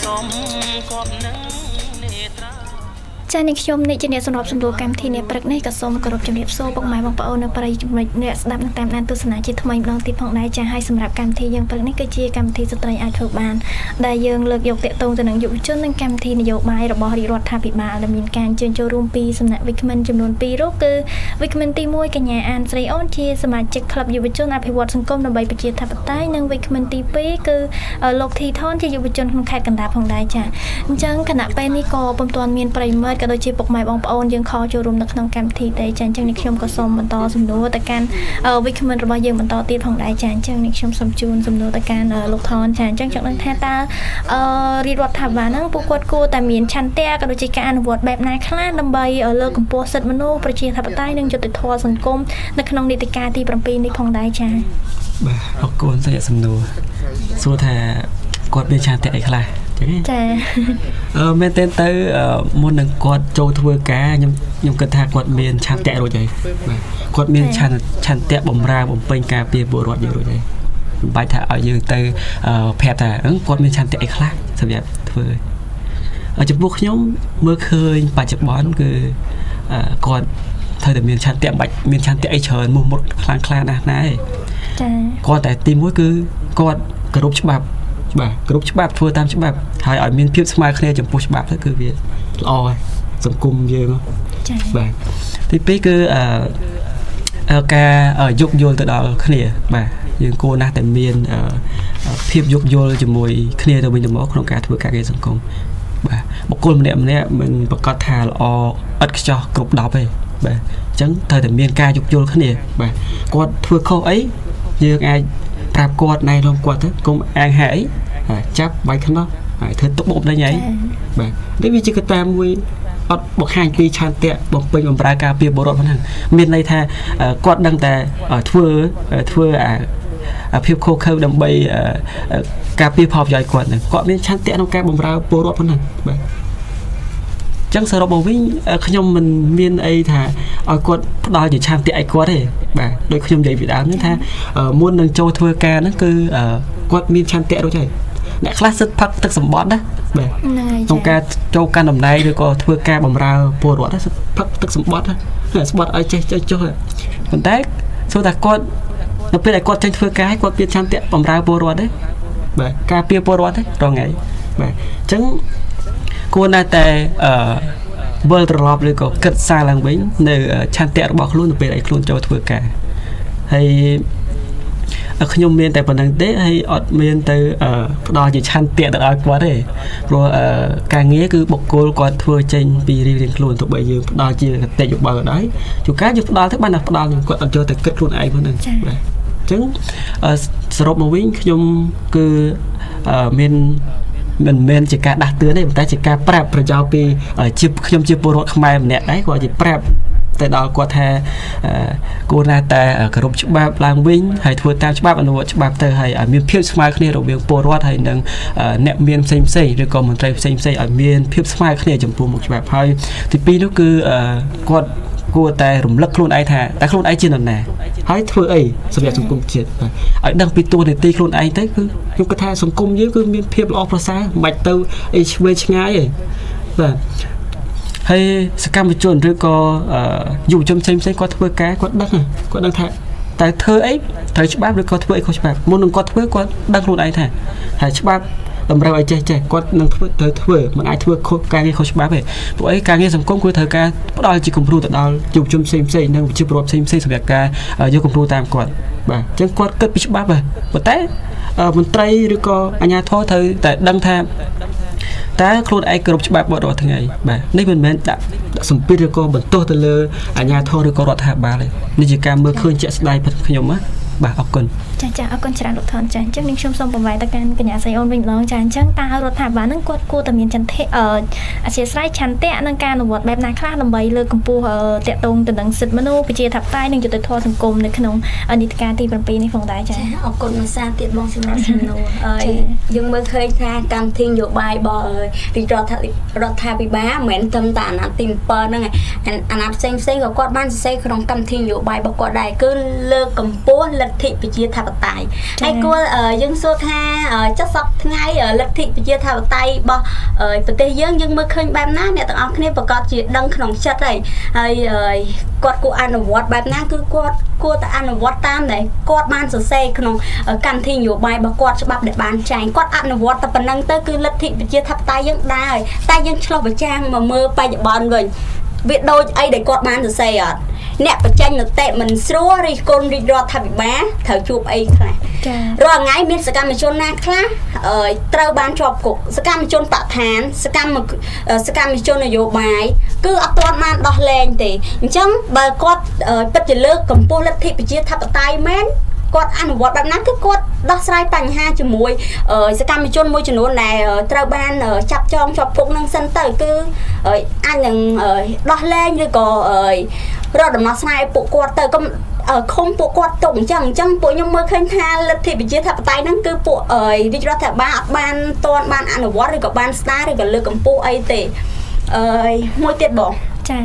ចានេះខ្ញុំនេះជាអ្នកសម្របសម្រួលកម្មវិធីនេះព្រឹកនេះក៏សូមគោរពជំរាបសួរពុកម៉ែបងប្អូននៅប្រិយចំណុចអ្នកស្ដាប់និងតាមដានទស្សនាជាថ្មីម្ដងទៀតផងដែរចាហើយសម្រាប់កម្មវិធីយើងព្រឹកនេះគឺជាកម្មវិធីស្ត្រីអាចធ្វើបានដែលយើងលើកយកតាក់ទងទៅនឹងយុវជននិងកម្មវិធីនយោបាយរបស់រាជរដ្ឋាភិបាលដែលមានការអញ្ជើញចូលរួមពីសំណាក់វិក្កាមិនចំនួន2រូបគឺវិក្កាមិនទី1កញ្ញាអានស្រីអូនជាសមាជិកក្លឹបយុវជនអភិវឌ្ឍសង្គមដើម្បីប្រជាធិបតេយ្យនិងវិក្កាមិនទី2គឺលោកធីថនជាយុវជនក្នុងខេត្តកណ្ដាលផងដែរចាអញ្ចឹងគណៈពេលនេះក៏ពុំទាន់មានប្រិយមិត្តក៏ដូចជាពុកម៉ែបងប្អូនយើងខលចូលរួមនៅក្នុងកម្មវិធីតែចាអញ្ចឹងនេះខ្ញុំក៏សូមបន្តសំណួរទៅកាន់វិក្កាមិនរបស់យើងបន្តទៀតផងដែរចាអញ្ចឹងនេះខ្ញុំសូមជូនសំណួរទៅកាន់លោកថនចាអញ្ចឹងចង់ដឹងថាតើរាជរដ្ឋាភិបាលហ្នឹងពួកគាត់គួរតែមានឆន្ទៈក៏ដូចជាការអនុវត្តបែបណាខ្លះដើម្បីលើកកម្ពស់សិទ្ធិមនុស្សប្រជាធិបតេយ្យនិងយុត្តិធម៌សង្គមនៅក្នុងនីតិកាលទី7នេះផងដែរចាបាទអរគុណសម្រាប់សំណួរសួរថាគាត់មានឆន្ទៈអីខ្លះចាមែនតើទៅមុននឹងគាត់ចូលធ្វើការខ្ញុំគិតថាគាត់មានឆន្ទៈរួចហើយបាទគាត់មានឆន្ទៈបំរើបំពេញការពារពលរដ្ឋយើងរួចហើយមិនបាច់ថាឲ្យយើងទៅប្រាប់ថាគាត់មានឆន្ទៈអីខ្លះសម្រាប់ធ្វើចំពោះខ្ញុំមើលឃើញបច្ចុប្បន្នគឺគាត់ត្រូវតែមានឆន្ទៈបាច់មានឆន្ទៈអីច្រើនមុតខ្លាំងណាស់ណាចាគាត់តែទី1គឺគាត់គោរពច្បាប់បាទគ្រប់ច្បាប់ធ្វើតាមច្បាប់ហើយឲ្យមានភាពស្មើគ្នាចំពោះច្បាប់ទៅគឺវាល្អហើយសង្គមយើងចា៎បាទទី2គឺការយោគយល់ទៅដល់គ្នាបាទយើងគួរណាស់តែមានភាពយោគយល់ជាមួយគ្នាទៅវិញទៅមកក្នុងការធ្វើការងារសង្គមបាទបុគ្គលម្នាក់មិនប្រកាសថាល្អឥតខ្ចោះគ្រប់10ទេបាទអញ្ចឹងត្រូវតែមានការយោគយល់គ្នាបាទគាត់ធ្វើខុសអីយើងអាចប្រាប់គាត់ណែនាំគាត់ទៅកុំអាងហែអីចាប់បាយខ្នោះហើយធ្វើទុកបុកម្លេញអីបាទនេះវាជាកត្តាមួយអត់បង្ហាញពីឆន្ទៈបំពេញបម្រើការពារបរិបទហ្នឹងមានន័យថាគាត់ដឹងតែធ្វើអាភាពខុសខើដើម្បីការពារផលប្រយោជន៍គាត់ហ្នឹងគាត់មានឆន្ទៈក្នុងការបម្រើពលរដ្ឋហ្នឹងបាទចឹងសរុបមកវិញខ្ញុំមិនមានអីថាឲ្យគាត់ផ្ដល់ជាឆន្ទៈឲ្យគាត់ទេបាទដូចខ្ញុំនិយាយពីដើមហ្នឹងថាមុននឹងចូលធ្វើការហ្នឹងគឺគាត់មានឆន្ទៈរួចហើយអ្នកខ្លះសិតផឹកទឹកសម្បត្តិណាបាទក្នុងការចូលកាន់តំណែងឬក៏ធ្វើការបម្រើពលរដ្ឋណាសិតផឹកទឹកសម្បត្តិណាសម្បត្តិឲ្យចេះចុះប៉ុន្តែសួរថាគាត់នៅពេលដែលគាត់ចេញធ្វើការគាត់មានឆន្ទៈបម្រើពលរដ្ឋទេបាទការពារពលរដ្ឋទេរងថ្ងៃបាទអញ្ចឹងគួរណាស់តែវិលត្រឡប់ឬក៏គិតសារឡើងវិញនៅឆន្ទៈរបស់ខ្លួននៅពេលដែលខ្លួនចូលធ្វើការហើយខ្ញុំមានតែប៉ុណ្្នឹងទេហើយអត់មានទៅផ្ដល់ជាឆន្ទៈទៅឲ្យគាត់ទេព្រោះការងារគឺបុគ្គលគាត់ធ្វើចេញពីរៀងខ្លួនទោះបីយើងផ្ដល់ជាកតិយោបល់ក៏ដោយជួនកាលយើងផ្ដល់ទៅបានតែផ្ដល់គាត់អត់យកទៅគិតខ្លួនឯងហ្នឹងបាទអញ្ចឹងសរុបមកវិញខ្ញុំគឺមានមិនមែនជាការដាស់តឿនទេប៉ុន្តែជាការប្រាប់ប្រយោជន៍ពីខ្ញុំជាពលរដ្ឋខ្មែរម្នាក់ដែរគាត់ជាប្រាប់ទៅដល់គាត់ថាគួរណាស់តែគោរពច្បាប់ឡើងវិញហើយធ្វើតាមច្បាប់អនុវត្តច្បាប់ទៅហើយឲ្យមានភាពស្មើគ្នារវាងពលរដ្ឋហើយនិងអ្នកមានផ្សេងឬក៏មន្ត្រីផ្សេងឲ្យមានភាពស្មើគ្នាចំពោះមុខច្បាប់ហើយទីពីរនោះគឺគាត់គួរតែរំលឹកខ្លួនឯងថាតើខ្លួនឯងជានរណាហើយធ្វើអីសម្រាប់សង្គមជាតិឲ្យដឹងពីតួនាទីខ្លួនឯងទៅគឺខ្ញុំគិតថាសង្គមយើងគឺមានភាពល្អប្រសើរមិនបាច់ទៅអីឆ្វេងឆ្ងាយទេបាទហើយសកម្មជនឬក៏យុវជនផ្សេងគាត់ធ្វើការគាត់ដឹងថាតើធ្វើអីត្រូវច្បាប់ឬក៏ធ្វើអីខុសច្បាប់មុននឹងគាត់ធ្វើគាត់ដឹងខ្លួនឯងថាហើយច្បាប់តម្រូវឲ្យចេះគាត់នឹងត្រូវធ្វើមិនអាចធ្វើការងារខុសច្បាប់ទេព្រោះអីការងារសង្គមគឺត្រូវការផ្ដល់ជាគំរូទៅដល់យុវជនផ្សេងនិងវិជ្ជាពលរដ្ឋផ្សេងសម្រាប់ការយកគំរូតាមគាត់បាទអញ្ចឹងគាត់គិតពីច្បាប់ប៉ុន្តែមន្ត្រីឬក៏អាជ្ញាធរត្រូវតែដឹងថាតើខ្លួនឯងគ្រប់ច្បាប់រាល់ថ្ងៃបាទនេះមិនមែនដាក់សម្ពាធឬក៏បន្ទោសទៅលើអាជ្ញាធរឬក៏រដ្ឋាភិបាលទេនេះជាការមើលឃើញជាក់ស្ដែងពិតខ្ញុំណាបាទអរគុណចាអរគុណច្រើនលោកថនចាអញ្ចឹងនាងខ្ញុំសូមបង្ហាញទៅកាន់កញ្ញាស្រីអូនវិញម្ដងចាអញ្ចឹងតើរដ្ឋាភិបាលនឹងគាត់គួរតែមានចន្ទៈអធិស្ឋានឆន្ទៈនឹងការអនុវត្តបែបណាខ្លះដើម្បីលើកកម្ពស់តាក់ទងទៅនឹងសិទ្ធិមនុស្សប្រជាធិបតេយ្យនិងយុត្តិធម៌សង្គមនៅក្នុងនីតិកាលទី7នេះផងដែរចាអរគុណមួយសារទៀតបងសម្រាប់សំណួរយើងមើលឃើញថាកម្មវិធីនយោបាយរបស់រាជរដ្ឋាភិបាលមិនមែនត្រឹមតែអាណត្តិទី7ហ្នឹងឯងអាណត្តិផ្សេងក៏គាត់បានសរសេរក្នុងកម្មវិធីនយោបាយរបស់គាត់ដែរគឺលើកកម្ពស់លទ្ធិប្រជាធិបតេយ្យហើយគួរយើងសួរថា70ថ្ងៃលទ្ធិប្រជាធិបតេយ្យរបស់ប្រទេសយើងមើលឃើញបែបណាអ្នកទាំងអស់គ្នាប្រកាសជាដឹងក្នុងចិត្តហើយគាត់គួរអនុវត្តបែបណាគឺគាត់គួរតែអនុវត្តតាមដែលគាត់បានសរសេរក្នុងកម្មវិធីនយោបាយរបស់គាត់ច្បាប់ដែលបានចែងគាត់អនុវត្តតែប៉ុណ្្នឹងទៅគឺលទ្ធិប្រជាធិបតេយ្យយើងដែរតែយើងឆ្លោះប្រចាំមកមើលបច្ចុប្បន្នវិញវាដូចអីដែលគាត់បានសរសេរអត់អ្នកបញ្ចេញមតិមិនស្រួលរិះគន់រាជរដ្ឋាភិបាលត្រូវជួបអីខ្លះរាល់ថ្ងៃមានសកម្មជនណាខ្លះត្រូវបានជាប់គុកសកម្មជនបកឋានសកម្មជននយោបាយគឺអត់ទាន់បានដោះលែងទេអញ្ចឹងបើគាត់ពិតជាលើកកម្ពស់លទ្ធិប្រជាធិបតេយ្យមែនគាត់អនុវត្តបែបណាគឺគាត់ដោះស្រាយបញ្ហាជាមួយសកម្មជនមួយចំនួនដែលត្រូវបានចាប់ចងជាប់គុកនឹងសិនទៅគឺអាចនឹងដោះលែងឬក៏រកដំណោះស្រាយពួកគាត់ទៅកុំឃុំពួកគាត់ទុកអញ្ចឹងពួកខ្ញុំមើលឃើញថាលទ្ធិប្រជាធិបតេយ្យហ្នឹងគឺពួករាជរដ្ឋាភិបាលអត់បានអនុវត្តឬក៏បានស្ដារឬក៏លើកកម្ពស់អីទេមួយទៀតបងចា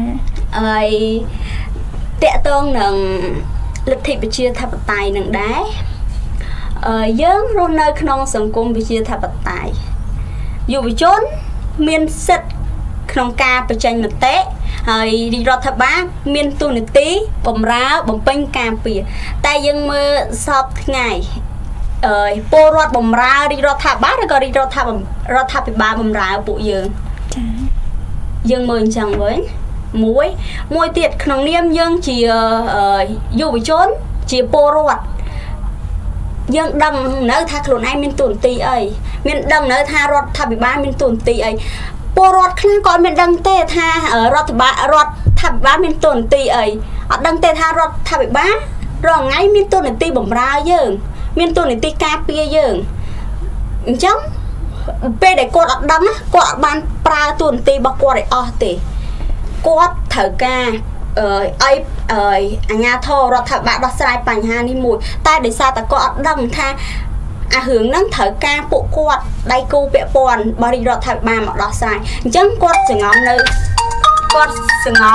តកតងនឹងលទ្ធិប្រជាធិបតេយ្យនឹងដែរយើងរស់នៅក្នុងសង្គមប្រជាធិបតេយ្យយុវជនមានសិទ្ធិក្នុងការបញ្ចេញមតិហើយរាជរដ្ឋាភិបាលមានតួនាទីបម្រើបំពេញការពារតែយើងមើលសពថ្ងៃពលរដ្ឋបម្រើរាជរដ្ឋាភិបាលឬក៏រាជរដ្ឋាភិបាលបម្រើពួកយើងចាយើងមើលអញ្ចឹងវិញមួយទៀតក្នុងនាមយើងជាយុវជនជាពលរដ្ឋយើងដឹងនៅថាខ្លួនឯងមានតួនាទីអីមានដឹងនៅថារដ្ឋាភិបាលមានតួនាទីអីពលរដ្ឋខ្លះក៏មិនដឹងទេថារដ្ឋាភិបាលមានតួនាទីអីអត់ដឹងទេថារដ្ឋាភិបាលរាល់ថ្ងៃមានតួនាទីបម្រើយើងមានតួនាទីការពារយើងអញ្ចឹងពេលដែលគាត់អត់ដឹងគាត់អត់បានប្រើតួនាទីរបស់គាត់ឲ្យអស់ទេគាត់ត្រូវការអាជ្ញាធររដ្ឋាភិបាលដោះស្រាយបញ្ហានេះមួយតែដោយសារតែគាត់អត់ដឹងថាអារឿងហ្នឹងត្រូវការពួកគាត់ដៃគូពាក់ព័ន្ធបរិរដ្ឋាភិបាលមកដោះស្រាយអញ្ចឹងគាត់សង្ងំនៅស្ងៀម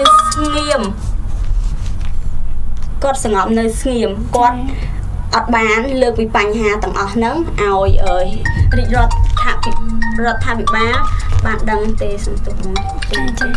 គាត់អត់បានលើកពីបញ្ហាទាំងអស់ហ្នឹងឲ្យរាជរដ្ឋាភិបាលបានដឹងទេសន្ទុះមកចា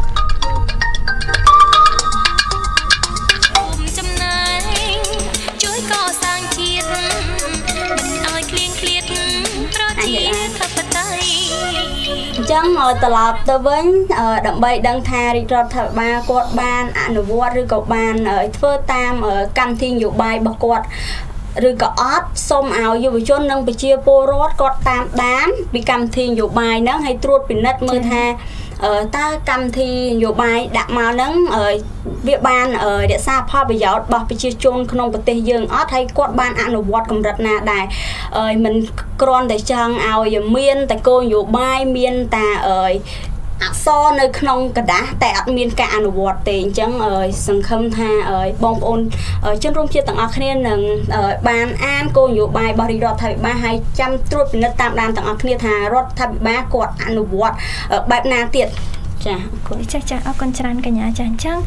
ជួយកសាងជាតិមិនឲ្យឃ្លៀងឃ្លាតប្រជាធិបតេយ្យអញ្ចឹងត្រឡប់ទៅវិញដើម្បីដឹងថារាជរដ្ឋាភិបាលគាត់បានអនុវត្តឬក៏បានធ្វើតាមកម្មវិធីនយោបាយរបស់គាត់ឬក៏អត់សូមឲ្យយុវជននិងប្រជាពលរដ្ឋគាត់តាមដានពីកម្មវិធីនយោបាយហ្នឹងហើយត្រួតពិនិត្យមើលថាតើកម្មវិធីនយោបាយដាក់មកហ្នឹងវាបានរក្សាផលប្រយោជន៍របស់ប្រជាជនក្នុងប្រទេសយើងអត់ហើយគាត់បានអនុវត្តកម្រិតណាដែរមិនគ្រាន់តែចង់ឲ្យមានតែគោលនយោបាយមានតែអក្សរនៅក្នុងกระดาษតែអត់មានការអនុវត្តទេអញ្ចឹងសង្ឃឹមថាបងប្អូនជនរួមជាតិទាំងអស់គ្នានឹងបានអានគោលនយោបាយរបស់រាជរដ្ឋាភិបាលហើយចាំត្រួតពិនិត្យតាមដានទាំងអស់គ្នាថារដ្ឋាភិបាលគាត់អនុវត្តបែបណាទៀតចាអរគុណចាអរគុណច្រើនកញ្ញាចាអញ្ចឹង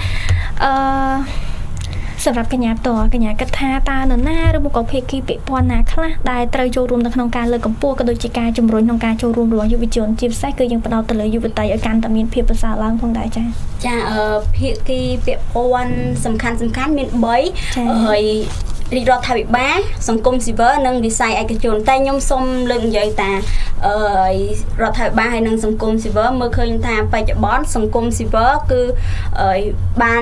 សម្រាប់កញ្ញាផ្ទាល់កញ្ញាគិតថាតើនរណាឬមកក៏ភាគីពាក់ព័ន្ធណាខ្លះដែលត្រូវចូលរួមនៅក្នុងការលើកកម្ពស់ក៏ដូចជាការជំរុញក្នុងការចូលរួមរបស់យុវជនជាពិសេសគឺយើងផ្ដោតទៅលើយុវតីឲ្យកាន់តែមានភាពប្រសើរឡើងផងដែរចាភាគីពាក់ព័ន្ធសំខាន់មាន3ហើយរាជរដ្ឋាភិបាលសង្គមស៊ីវិលនិងវិស័យឯកជនតែខ្ញុំសូមលើកនិយាយថារដ្ឋាភិបាលហើយនិងសង្គមស៊ីវិលមើលឃើញថាបច្ចុប្បន្នសង្គមស៊ីវិលគឺបាន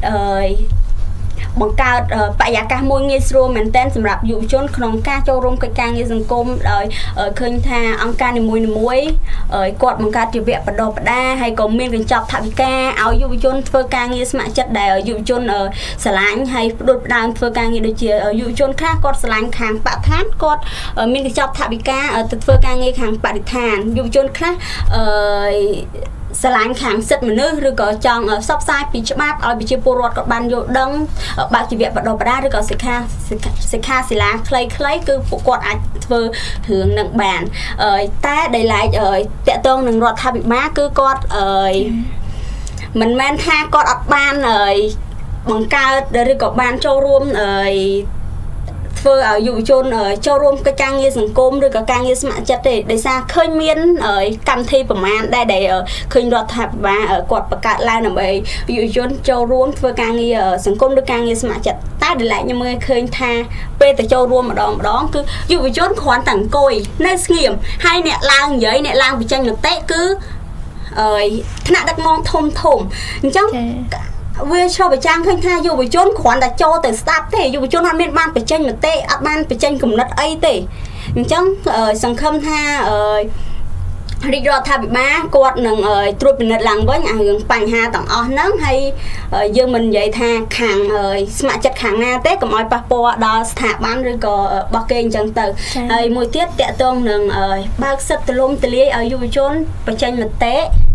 បង្កើតបរិយាកាសមួយងាយស្រួលមែនទែនសម្រាប់យុវជនក្នុងការចូលរួមកិច្ចការងារសង្គមដោយឃើញថាអង្គការនីមួយៗគាត់បង្កើតជាវគ្គបណ្ដុះបណ្ដាលហើយក៏មានកញ្ចប់ថវិកាឲ្យយុវជនធ្វើការងារស្ម័គ្រចិត្តដែលយុវជនស្រឡាញ់ហើយផ្ដួចផ្ដើមធ្វើការងារដូចជាយុវជនខ្លះគាត់ស្រឡាញ់ខាងបរិស្ថានគាត់មានកញ្ចប់ថវិកាទៅធ្វើការងារខាងបរិស្ថានយុវជនខ្លះស្រឡាញ់ខាងសិទ្ធិមនុស្សឬក៏ចង់ផ្សព្វផ្សាយពីច្បាប់ឲ្យប្រជាពលរដ្ឋគាត់បានយល់ដឹងបើកជីវៈបណ្ដុះបណ្ដាលឬក៏សិក្ខាសាលាខ្លីៗគឺពួកគាត់អាចធ្វើរឿងនឹងបានតែដែលឡែកតាក់ទងនឹងរដ្ឋាភិបាលគឺគាត់មិនមែនថាគាត់អត់បានបង្កើតឬក៏បានចូលរួមធ្វើឲ្យយុវជនចូលរួមកិច្ចការងារសង្គមឬក៏ការងារស្ម័គ្រចិត្តទេដោយសារឃើញមានកម្មវិធីប្រមាណដែលឃើញរដ្ឋាភិបាលគាត់បង្កើតឡើងដើម្បីយុវជនចូលរួមធ្វើការងារសង្គមឬការងារស្ម័គ្រចិត្តតែដែលខ្ញុំមើលឃើញថាពេលទៅចូលរួមម្ដងគឺយុវជនគ្រាន់តែអង្គុយនៅស្ងៀមហើយអ្នកឡើងនិយាយអ្នកឡើងបញ្ចេញមតិគឺថ្នាក់ដឹកនាំធំអញ្ចឹងវាឆ្លុះបញ្ចាំងឃើញថាយុវជនគ្រាន់តែចូលទៅស្ដាប់ទេយុវជនអត់មានបានបញ្ចេញមតិអត់បានបញ្ចេញគំនិតអីទេអញ្ចឹងសង្ឃឹមថារាជរដ្ឋាភិបាលគាត់នឹងត្រួតពិនិត្យឡើងវិញអារឿងបញ្ហាទាំងអស់ហ្នឹងហើយយើងមិននិយាយថាខាងស្ម័គ្រចិត្តខាងណាទេកុំឲ្យប៉ះពាល់ដល់ស្ថាប័នឬក៏របស់គេអញ្ចឹងទៅហើយមួយទៀតតកតងនឹងបើកសិទ្ធិទូលំទូលាយឲ្យយុវជនបញ្ចេញមតិ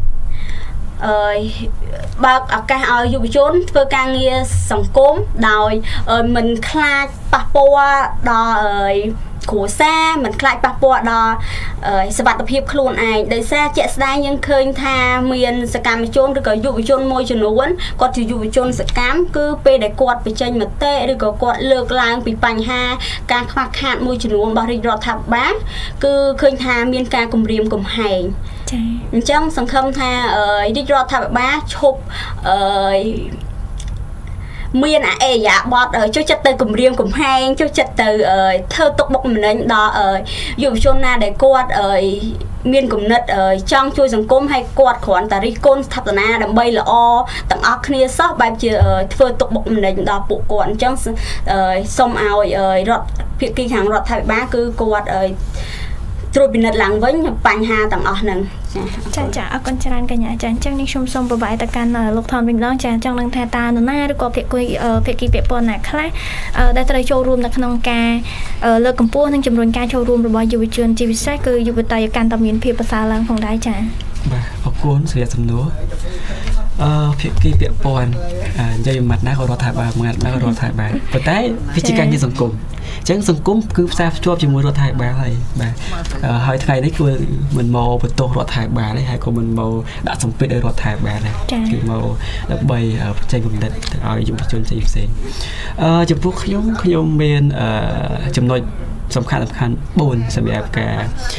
បើកឱកាសឲ្យយុវជនធ្វើការងារសង្គមដោយមិនខ្លាចប៉ះពាល់ដល់គ្រួសារមិនខ្លាចប៉ះពាល់ដល់សុខភាពខ្លួនឯងដោយសារជាក់ស្ដែងយើងឃើញថាមានសកម្មជនឬក៏យុវជនមួយចំនួនគាត់ជាយុវជនសកម្មគឺពេលដែលគាត់បញ្ចេញមតិឬក៏គាត់លើកឡើងពីបញ្ហាការខ្វះខាតមួយចំនួនរបស់រាជរដ្ឋាភិបាលគឺឃើញថាមានការគំរាមកំហែងអញ្ចឹងសង្ឃឹមថារាជរដ្ឋាភិបាលឈប់មានអេយ៉ាបតចូលចិត្តទៅគម្រាមកំហែងចូលចិត្តទៅធ្វើទុកបុកម្នេញដល់យុវជនណាដែលគាត់មានគំនិតចង់ជួយសង្គមហើយគាត់គ្រាន់តែរិះគន់ស្ថាបនាដើម្បីល្អទាំងអស់គ្នាសោះបែបជាធ្វើទុកបុកម្នេញដល់ពួកគាត់អញ្ចឹងសូមឲ្យរដ្ឋភាគីខាងរដ្ឋាភិបាលគឺគាត់ត្រួតពិនិត្យឡើងវិញបញ្ហាទាំងអស់ហ្នឹងចាអរគុណច្រើនកញ្ញាចាអញ្ចឹងនេះខ្ញុំសូមប្រវាយទៅកាន់លោកថនវិញម្ដងចាអញ្ចឹងនឹងថាតើនរណាឬក៏ភាគីពាក់ព័ន្ធណាខ្លះដែលត្រូវចូលរួមនៅក្នុងការលើកកម្ពស់និងជំរុញការចូលរួមរបស់យុវជនជាពិសេសគឺយុវតីកាន់តែមានភាពប្រសើរឡើងផងដែរចាបាទអរគុណសម្រាប់សំណួរភាគីពាក់ព័ន្ធនិយាយមកណាក៏រដ្ឋាភិបាលមកណាក៏រដ្ឋាភិបាលប៉ុន្តែវាជាការងារសង្គមអញ្ចឹងសង្គមគឺផ្សារភ្ជាប់ជាមួយរដ្ឋាភិបាលហើយបាទហើយថ្ងៃនេះគឺមិនមកបន្ទោសរដ្ឋាភិបាលទេហើយក៏មិនមកដាក់សម្ពាធឲ្យរដ្ឋាភិបាលដែរគឺមកដើម្បីបញ្ចេញគំនិតឲ្យយុវជនផ្សេងចំពោះខ្ញុំមានចំណុចសំខាន់4សម្រាប់ការ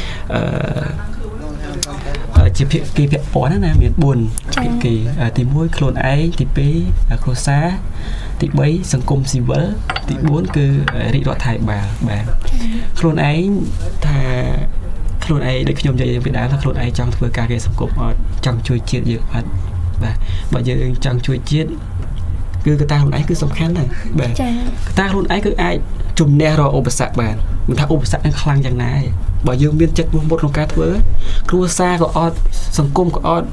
ជាភាគីពាក់ព័ន្ធណាមាន4ភាគីទី1ខ្លួនឯងទី2គ្រួសារទី3សង្គមស៊ីវិលទី4គឺរាជរដ្ឋាភិបាលបាទខ្លួនឯងថាខ្លួនឯងដូចខ្ញុំនិយាយពីដើមថាខ្លួនឯងចង់ធ្វើការងារសង្គមអត់ចង់ជួយជាតិយើងអត់បាទបើយើងចង់ជួយជាតិ cứ cái ta luôn ấy cứ sầm khăn này bà ta luôn ấy cứ ai chùm nè rồi ốp sạc bàn mình thà ốp sạc đang khăng chẳng này bảo dương biên chất một trong cá thưa cua xa có ọt sòng cung có ọt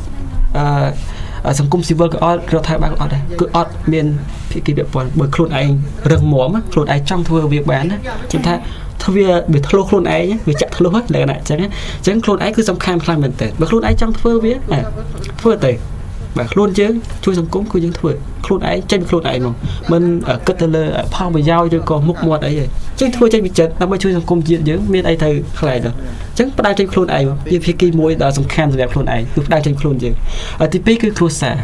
sòng cung silver có ọt rồi thay ba có ọt đây cứ ọt miền phía kia địa bàn bởi khuôn anh rừng mỏm khuôn anh trong thưa việc bán á chúng ta thôi việc thô khuôn ấy nhé việc chặt thô hết lại này chẳng khuôn ấy cứ sầm khăn khăng mình tệ bởi khuôn ấy trong thưa việc thưa tệ bà luôn chứ chui sông cúng cứ những thứ khuôn ấy trên khuôn ấy mà mình ở cất ở phong bị dao cho còn múc muột ấy chứ thua trên bị chật nó mới chui sông cúng diện dưỡng miền ấy thầy lại được chẳng bắt đai trên khuôn ấy vì phía kia môi đã sông khan rồi khuôn ấy được đai trên khuôn gì ở tí pí cứ thua xa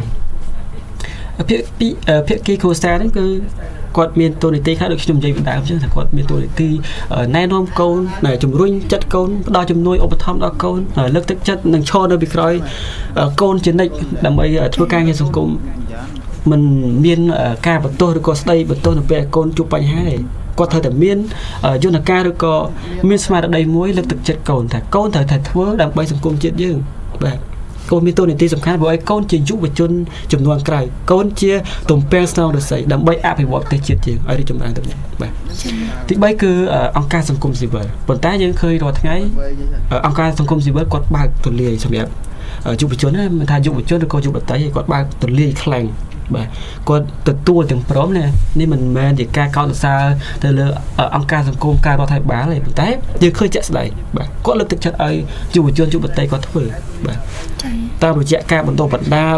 ở phía kia thua xa đấy cứ quạt miền tôi này tê khác được chùm dây vận tải chứ là quạt miền tôi này tê nay non câu này chùm ruin chất câu đo chùm nuôi ốp thom đo câu lực tích chất nâng cho nó bị coi câu trên đây làm ấy thua ca nghe sông cũng mình miền ca bật tôi được có đây bật tôi là về câu chụp bánh hái có thời điểm miền vô là ca được có miền smart ở đây muối lực tích chất câu thời thua đang bay sông cũng chết dương và câu mi tôi này tí sầm khăn với câu chỉ giúp về chôn chùm nuông cày câu chia tùng pen sao được xây đâm bay áp phải bỏ tới chết chuyện ở đây chùm ăn được này thì bay cứ ông ca sông cung gì vậy bọn ta những khơi rồi thấy ông ca sông cung gì vậy quạt ba tuần lì xong đẹp chụp về chôn á mình thay chụp về chôn được câu chụp được tới quạt ba tuần lì khlang bà còn từ tua từng prom này nên mình men thì ca cao từ xa từ lơ ông ca sông cung ca đo thay bá này mình tép nhưng khơi chạy lại bà có lực thực chất ấy chụp về chôn chụp được tay có thử bà tao được chạy ca bọn tôi vẫn đa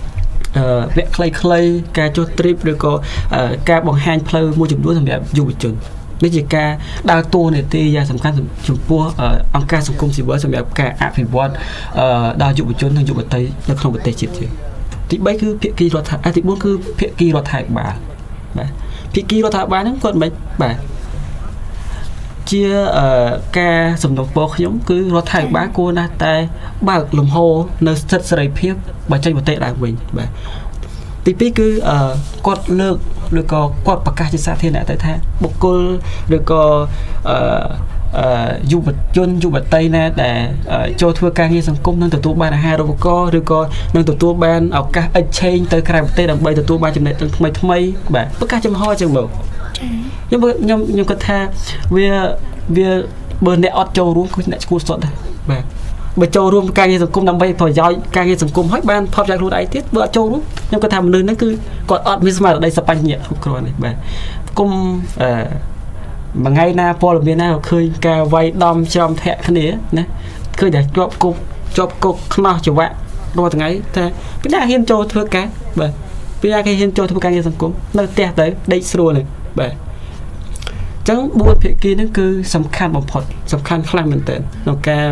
vẽ clay ca cho trip rồi có ca bằng hand play mua chụp đuôi thằng đẹp chụp chừng nếu chỉ ca đa tua này thì ra sầm khăn chụp pua ông ca sông cung chỉ bữa sầm đẹp ca áp thì bón đa chụp chôn thằng chụp được tay nó không được tay chít chứ thì mấy cứ phía kia rồi thải thì bốn cứ phía kia rồi thải bà phía kia rồi thải bà nó còn mấy bà chia ca sầm đồng bò giống cứ rồi thải bà cô na tay bà lồng hồ nơi thật sợi phiếp bà chơi một tệ đại mình bà tí phí cứ quạt lược được có quạt bạc ca trên xa thế này tới thế một cô được có du vật chôn du vật tây nè để cho thua ca nghe sông cung nâng từ tu ban hai đâu có rồi có nâng từ tu ban ở ca exchange tới cái tây đằng bay từ tu ban chừng này mấy mấy bạn bất cả chừng ho chừng bầu nhưng có tha về bờ nẹt ọt châu luôn cứ nẹt cua sọt bạn bờ châu luôn ca nghe sông cung đằng bay thổi gió ca nghe sông cung hết ban phập ra luôn ấy tiết bờ châu luôn nhưng có tham nơi nó cứ còn ọt mi mà ở đây sập banh nhẹ rồi này bạn cung mà ngay na Paul miền nào khơi ca vay đom trong thẹn cái này nè khơi để chọc cục nó cho bạn rồi từ ngày thế cái nào hiên cho thưa cá bởi bây giờ cái hiên cho thưa cá như thằng cũng nó tẹt tới đây xua này bởi chẳng buôn phía kia nó cứ sầm khăn bằng phật sầm khăn khăn mình tên nó ca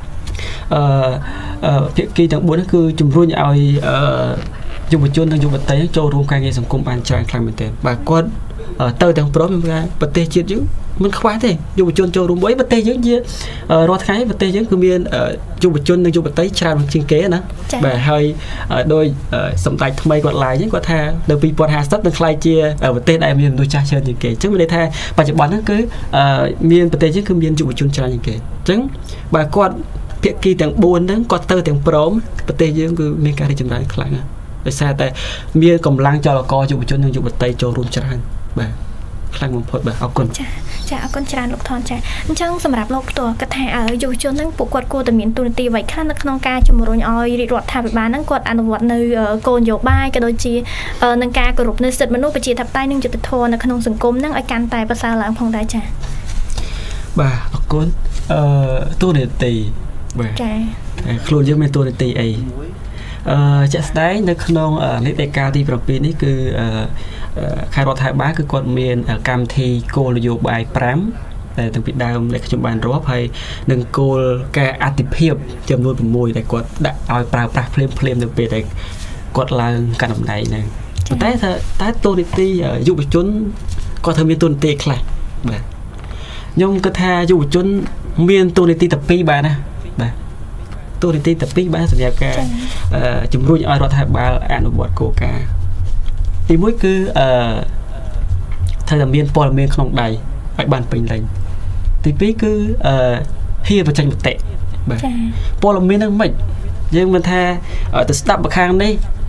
phía kia chẳng buôn nó cứ chùm ruồi nhồi dùng một chôn thằng dùng một tay cho luôn ca như thằng cũng bàn tròn khăn mình tên bà con tới thằng pro mình ra bật tê chết chứ mình không thế dùng một chôn cho đúng bấy bật tê chứ chứ rồi thái bật tê chứ cứ miên dùng một chôn đang dùng một tay tràn bằng chiên kế nữa bà hơi đôi sầm tay thay còn lại chứ có tha đầu pi pot hà sắp đang khai chia ở bật tê đại miền đôi cha chơi những kế chứ mình đây tha bà chỉ bắn nó cứ miên bật tê chứ cứ miên dùng một chôn tràn những kế chứ bà con việc kia thằng buồn đó có tới thằng pro bật tê chứ cứ miên cái đi chừng lại lại để xa tại miên cầm lăng cho là co dùng một chôn đang dùng bật tay cho luôn tràn bà khăn một phật bà học con chả con tràn lục thon chả chẳngสำหรับ lụcตัวกระแทกอยู่จนทั้งปวดกูแต่เหม็นตัวตีไว้ขั้นนักน้องกาจมูกรอยอ้อยรถทางไปบ้านนั่งกดอนุวัตในโกนโยบายกระโดดจีนังกากรุบในสิทธิ์มนุษย์ไปจีทับใต้นึ่งจุดโทนักน้องสังคมนั่งอาการตายภาษาหลังพองได้จ้ะ bà học conตัวเนี่ยตีbàครูยังไม่ตัวเนี่ยตีไอจะได้นักน้องในรายการที่ประปีนี้คือใครรอถ่ายบ้าคือคนเมียนการทีโกลโยบายพร้ำแต่ถึงปิดดาวในปัจจุบันรอบให้หนึ่งโกลแกอัติเพียบจำนวนเป็นมวยแต่กดได้เอาปลาเพลมหนึ่งปีแต่กดลางการทำได้หนึ่งแต่ตัวนี้ตียุบจนก็เธอมีตัวนี้ตีคลายแบบยงกระทายุบจนเมียนตัวนี้ตีแต่ปีบ้านะแบบตัวนี้ตีแต่ปีบ้าสัญญาแกจุ่มรุ่ยเอารอถ่ายบ้าอ่านบทโกกาthì mỗi cứ thời điểm miền Pol miền không đầy phải bàn bình lành thì biết cứ hi và tranh một tệ Pol miền đang mệt nhưng mà tha ở từ start bậc hàng đây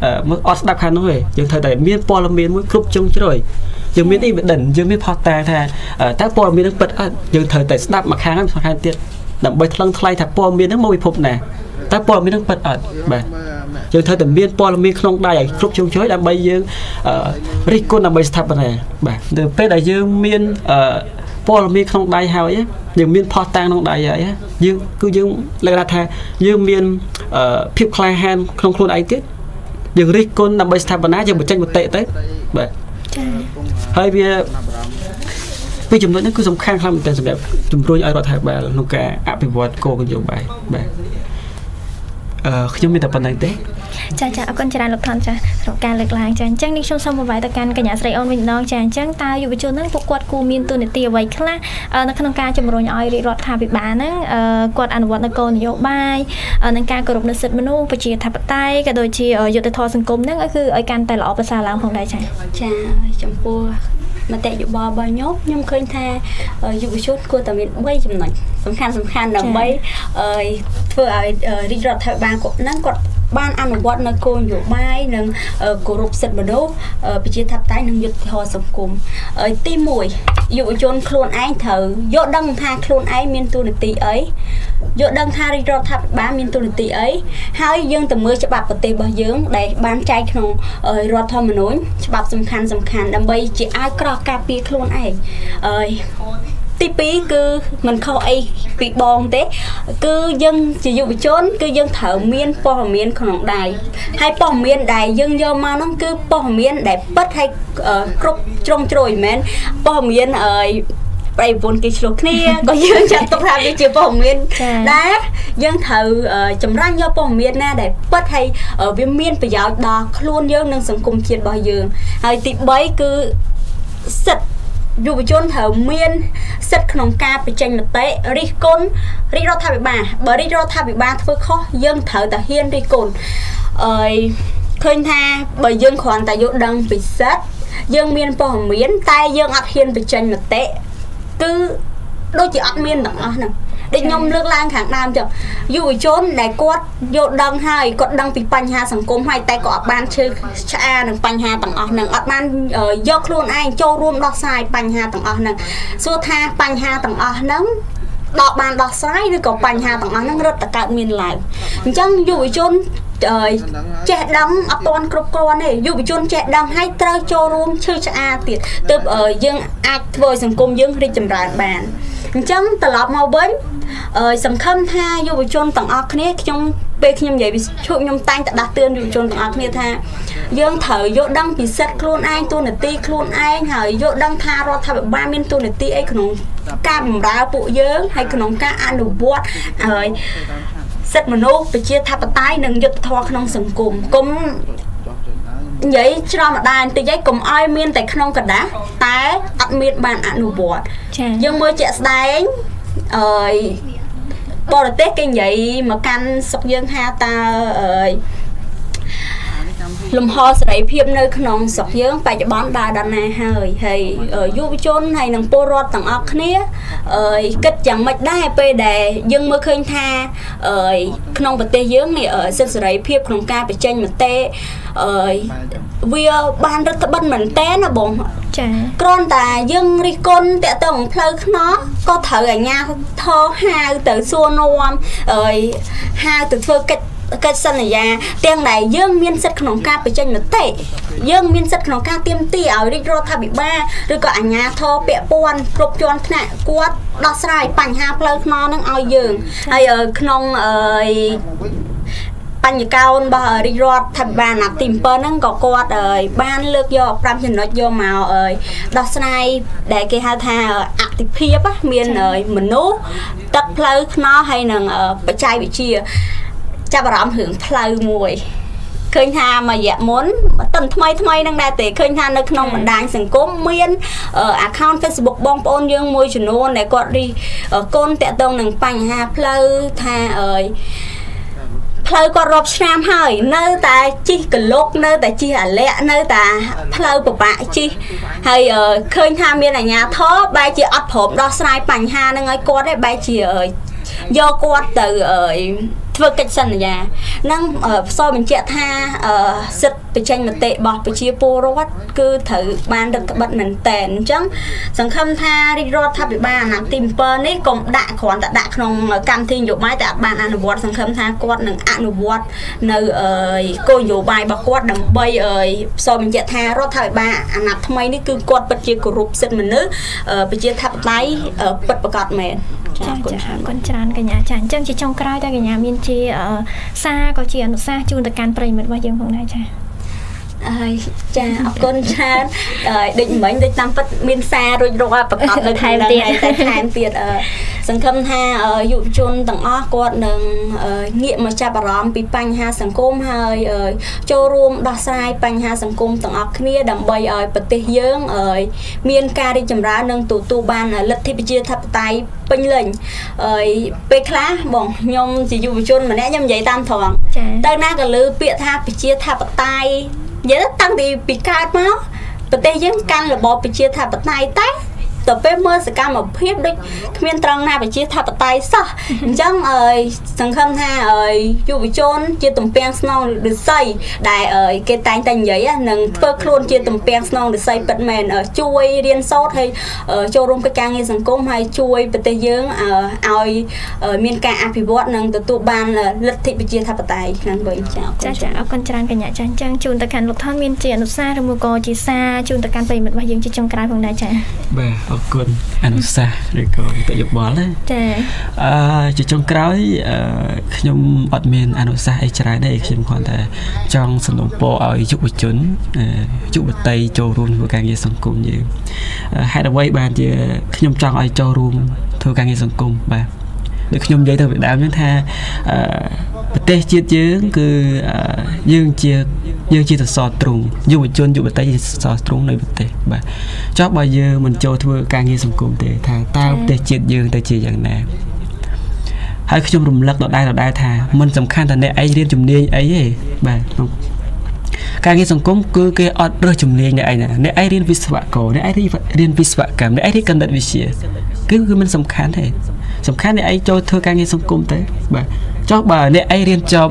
อดดับคันนู้นเลยยังเธอแต่เมียนปอลเมียนมุ้ยครุบจงช่วยยังมีนี่เป็นดันยังมีพอแต่ถ้าปอมีนักเปิดยังเธอแต่ดับมาค้างมาค้างเตี้ยดับใบทลังทลายถ้าปอมีนักมวยพบแน่ถ้าปอมีนักเปิดแบบยังเธอแต่เมียนปอมีขนมได้ครบชงช่วยดับใบยังริโก้ดับใบสถาปนาแบบเดี๋ยวเป็นอะไรยังเมียนปอมีขนมได้หายยังเมียนพอแต่ขนมได้ยังคือยังเลยนะแท้ยังเมียนพิบคลายแฮนขนมโคลนไอติยังริโก้ดับใบสถาปนายังบุญจังบุญเตะเต้แบบให้เบียពីចំណុចនេះគឺសំខាន់ខ្លាំងមែនទែនសម្រាប់ជំរុញឲ្យរដ្ឋាភិបាលក្នុងការអភិវឌ្ឍគោលនយោបាយបាទខ្ញុំមានតែប៉ុណ្្នឹងទេចាអរគុណច្រើនលោកថនចាក្នុងការលើកឡើងចាអញ្ចឹងនេះខ្ញុំសូមបង្ហាញទៅកាន់កញ្ញាស្រីអូនវិញម្ដងចាអញ្ចឹងតើយុវជនហ្នឹងពួកគាត់គួរមានទូនាទីអ្វីខ្លះនៅក្នុងការជំរុញឲ្យរាជរដ្ឋាភិបាលហ្នឹងគាត់អនុវត្តនូវគោលនយោបាយនិងការគោរពនូវសិទ្ធិមនុស្សប្រជាធិបតេយ្យក៏ដូចជាយុត្តិធម៌សង្គមហ្នឹងគឺឲ្យកាន់តែល្អប្រសើរឡើងផងដែរចាចំពោះមតិយោបល់របស់ខ្ញុំឃើញថាយុវជនគួរតែមាន3ចំណុចសំខាន់ដើម្បីធ្វើឲ្យរាជរដ្ឋាភិបាលគាត់បានអនុវត្តនៅគោលនយោបាយនិងគោរពសិទ្ធិមនុស្សប្រជាធិបតេយ្យនិងយុត្តិធម៌សង្គមទី1យុវជនខ្លួនឯងត្រូវយល់ដឹងថាខ្លួនឯងមានតួនាទីអីយល់ដឹងថារាជរដ្ឋាភិបាលមានតួនាទីអីហើយយើងទៅមើលច្បាប់ប្រទេសរបស់យើងដែលបានចែងក្នុងរដ្ឋធម្មនុញ្ញច្បាប់សំខាន់ដើម្បីជាអាវក្រោះការពារខ្លួនឯងទី2គឺមិនខុសអីពីបងទេគឺយើងជាយុវជនគឺយើងត្រូវមានព័ត៌មានក្នុងដៃហើយព័ត៌មានដែលយើងយកមកហ្នឹងគឺព័ត៌មានដែលពិតហើយគ្រប់ជ្រុងជ្រោយមិនមែនព័ត៌មានប្រៃពន្ធគេឆ្លោះគ្នាក៏យើងចាត់ទុកថាវាជាព័ត៌មានដែរយើងត្រូវចម្រាញ់យកព័ត៌មានណាដែលពិតហើយវាមានប្រយោជន៍ដល់ខ្លួនយើងនិងសង្គមជាតិរបស់យើងហើយទី3គឺសិទ្ធិយុវជនត្រូវមានសិទ្ធិក្នុងការបញ្ចេញមតិរិះគន់រាជរដ្ឋាភិបាលបើរាជរដ្ឋាភិបាលធ្វើខុសយើងត្រូវតែហ៊ានរិះគន់ឃើញថាបើយើងគ្រាន់តែយល់ដឹងពីសិទ្ធិយើងមានព័ត៌មានតែយើងអត់ហ៊ានបញ្ចេញមតិគឺដូចជាអត់មានទាំងអស់ហ្នឹងដូចខ្ញុំលើកឡើងខាងដើមចឹងយុវជនដែលគាត់យល់ដឹងហើយគាត់ដឹងពីបញ្ហាសង្គមហើយតែក៏អត់បានឈឺឆ្អានឹងបញ្ហាទាំងអស់ហ្នឹងអត់បានយកខ្លួនឯងចូលរួមដោះស្រាយបញ្ហាទាំងអស់ហ្នឹងសួរថាបញ្ហាទាំងអស់ហ្នឹងដល់បានដោះស្រាយឬក៏បញ្ហាទាំងអស់ហ្នឹងរត់តែកើតមានឡើងអញ្ចឹងយុវជនចេះដឹងអត់ទាន់គ្រប់គ្រាន់ទេយុវជនចេះដឹងហើយត្រូវចូលរួមឈឺឆ្អាទៀតទើបយើងអាចធ្វើឲ្យសង្គមយើងរីកចម្រើនបានអញ្ចឹងត្រឡប់មកវិញសង្ឃឹមថាយុវជនទាំងអស់គ្នាពេលខ្ញុំនិយាយពីឈប់ខ្ញុំតែងតែដាស់តឿនយុវជនទាំងអស់គ្នាថាយើងត្រូវយល់ដឹងពីសិទ្ធិខ្លួនឯងតួនាទីខ្លួនឯងហើយយល់ដឹងថារដ្ឋាភិបាលមានតួនាទីអីក្នុងការបម្រើពួកយើងហើយក្នុងការអនុវត្តហើយសិទ្ធិមនុស្សប្រជាធិបតេយ្យនិងយុត្តិធម៌ក្នុងសង្គមកុំនិយាយច្រំម្ដាយតិចឯងកុំឲ្យមានតែក្នុងกระดาษតែអត់មានបានអនុវត្តយើងមើលជាក់ស្ដែងបរទេសគេនិយាយមកកាន់ស្រុកយើងថាតើលំហសេរីភាពនៅក្នុងស្រុកយើងបច្ចុប្បន្នដើរដល់ណាហើយយុវជនហើយនិងពលរដ្ឋទាំងអស់គ្នាគិតយ៉ាងម៉េចដែរពេលដែលយើងមើលឃើញថាក្នុងប្រទេសយើងនេះសិទ្ធិសេរីភាពក្នុងការបញ្ចេញមតិវាបានរដ្ឋបិទមែនតើណាបងចាគ្រាន់តែយើងរិះគន់តាក់ទងផ្លូវខ្នោះក៏ត្រូវអាជ្ញាធរហៅទៅសួរនាំហៅទៅធ្វើកិច្ចសន្យាទាំងដែលយើងមានសិទ្ធិក្នុងការបញ្ចេញមតិយើងមានសិទ្ធិក្នុងការទាមទារឲ្យរាជរដ្ឋាភិបាលឬក៏អាជ្ញាធរពាក់ព័ន្ធគ្រប់ជាន់ថ្នាក់គាត់ដោះស្រាយបញ្ហាផ្លូវថ្នល់នឹងឲ្យយើងហើយក្នុងបញ្ញកោនរបស់រាជរដ្ឋាភិបាលអាណត្តិទី7ហ្នឹងក៏គាត់បានលើកយក5ចំណុចយកមកដោះស្រាយដែលគេហៅថាអតិភិបមានមនុស្សទឹកផ្លូវថ្នល់ហើយនឹងបច្ចេកវិទ្យាចាប់អារម្មណ៍រឿងផ្លូវមួយឃើញថាមួយរយៈមុនតិនថ្មីហ្នឹងដែរទេឃើញថានៅក្នុងបណ្ដាញសង្គមមាន account Facebook បងប្អូនយើងមួយចំនួនដែលគាត់រិះគន់តាក់ទងនឹងបញ្ហាផ្លូវថាផ្លូវគាត់រាប់ឆ្នាំហើយនៅតែជីកកលុកនៅតែជីអាលាក់នៅតែផ្លូវពិបាកជីហើយឃើញថាមានអាជ្ញាធរបែរជាអត់ព្រមដោះស្រាយបញ្ហាហ្នឹងឲ្យគាត់ទេបែរជាយកគាត់ទៅធ្វើកិច្ចសន្យានឹងផ្សោបញ្ជាក់ថាសិទ្ធិបញ្ចេញមតិរបស់ប្រជាពលរដ្ឋគឺត្រូវបានរឹតបន្តឹងមែនតែនអញ្ចឹងសង្ឃឹមថារាជរដ្ឋាភិបាលអាណត្តិទី7នេះកុំដាក់គ្រាន់តែដាក់ក្នុងកម្មវិធីនយោបាយតែអត់បានអនុវត្តសង្ឃឹមថាគាត់នឹងអនុវត្តនៅគោលនយោបាយរបស់គាត់ដើម្បីផ្សោបញ្ជាក់ថារដ្ឋាភិបាលអាណត្តិថ្មីនេះគឺគាត់ពិតជាគោរពសិទ្ធិមនុស្សប្រជាធិបតេយ្យពិតប្រាកដមែនចាអរគុណច្រើនកញ្ញាចាអញ្ចឹងជាចុងក្រោយតើកញ្ញាមានជាសារក៏ជាអនុសាសន៍ជូនទៅកាន់ប្រិយមិត្តរបស់យើងផងដែរចាហើយចាអរគុណច្រើនដូចមិញដូចតាមពិតមានសាររួចរាល់ប្រកបនៅថែមទៀតតែថែមទៀតសង្ឃឹមថាយុវជនទាំងអស់គាត់នឹងងាកមកចាប់អារម្មណ៍ពីបញ្ហាសង្គមហើយចូលរួមដោះស្រាយបញ្ហាសង្គមទាំងអស់គ្នាដើម្បីឲ្យប្រទេសយើងមានការរីកចម្រើននិងទទួលបានលទ្ធិប្រជាធិបតេយ្យពេញលេញពេលខ្លះបងខ្ញុំជាយុវជនម្នាក់ខ្ញុំនិយាយតាមត្រង់ទៅណាក៏លើពាក្យថាប្រជាធិបតេយ្យនិយាយតាំងពីកើតមកប្រទេសយើងកាន់របបប្រជាធិបតេយ្យតែទៅពេលមើលសកម្មភាពដូចគ្មានត្រង់ណាប្រជាធិបតេយ្យសោះអញ្ចឹងសង្ឃឹមថាយុវជនជាទំពាំងស្នងឫស្សីដែលគេតែងតែនិយាយនឹងធ្វើខ្លួនជាទំពាំងស្នងឫស្សីពិតមែនជួយរៀនសូត្រហើយចូលរួមកិច្ចការងារសង្គមហើយជួយប្រទេសយើងឲ្យមានការអភិវឌ្ឍនិងទទួលបានលទ្ធិប្រជាធិបតេយ្យខាងវិញចាអរគុណច្រើនកញ្ញាចាអញ្ចឹងជូនទៅកាន់លោកថនមានជាអនុសាសន៍ឬមួយក៏ជាសារជូនទៅកាន់ប្រិយមិត្តរបស់យើងជាចុងក្រោយផងដែរចាបាទអរគុណអនុសាសន៍ឬក៏មតិយោបល់ណាចាជាចុងក្រោយខ្ញុំអត់មានអនុសាសន៍អីច្រើនទេខ្ញុំគ្រាន់តែចង់សំណូមពរឲ្យយុវជនយុវតីចូលរួមធ្វើការងារសង្គមយើងហេតុអ្វីបានជាខ្ញុំចង់ឲ្យចូលរួមធ្វើការងារសង្គមបាទដូចខ្ញុំនិយាយទៅពីដើមហ្នឹងថាប្រទេសជាតិយើងគឺយើងជាសសរទ្រូងយុវជនយុវតីជាសសរទ្រូងនៃប្រទេសបាទចុះបើយើងមិនចូលធ្វើការងារសង្គមទេថាតើប្រទេសជាតិយើងទៅជាយ៉ាងណាហើយខ្ញុំរំលឹកដដែលថាមិនសំខាន់ថាអ្នកឯងរៀនជំនាញអីទេបាទការងារសង្គមគឺគេអត់រើសជំនាញអ្នកឯងណាអ្នកឯងរៀនវិស្វករអ្នកឯងរៀនវិស្វកម្មអ្នកឯងរៀនគណិតវិទ្យាគឺមិនសំខាន់ទេសំខាន់អ្នកឯងចូលធ្វើការងារសង្គមទៅបាទចុះបើអ្នកឯងរៀនចប់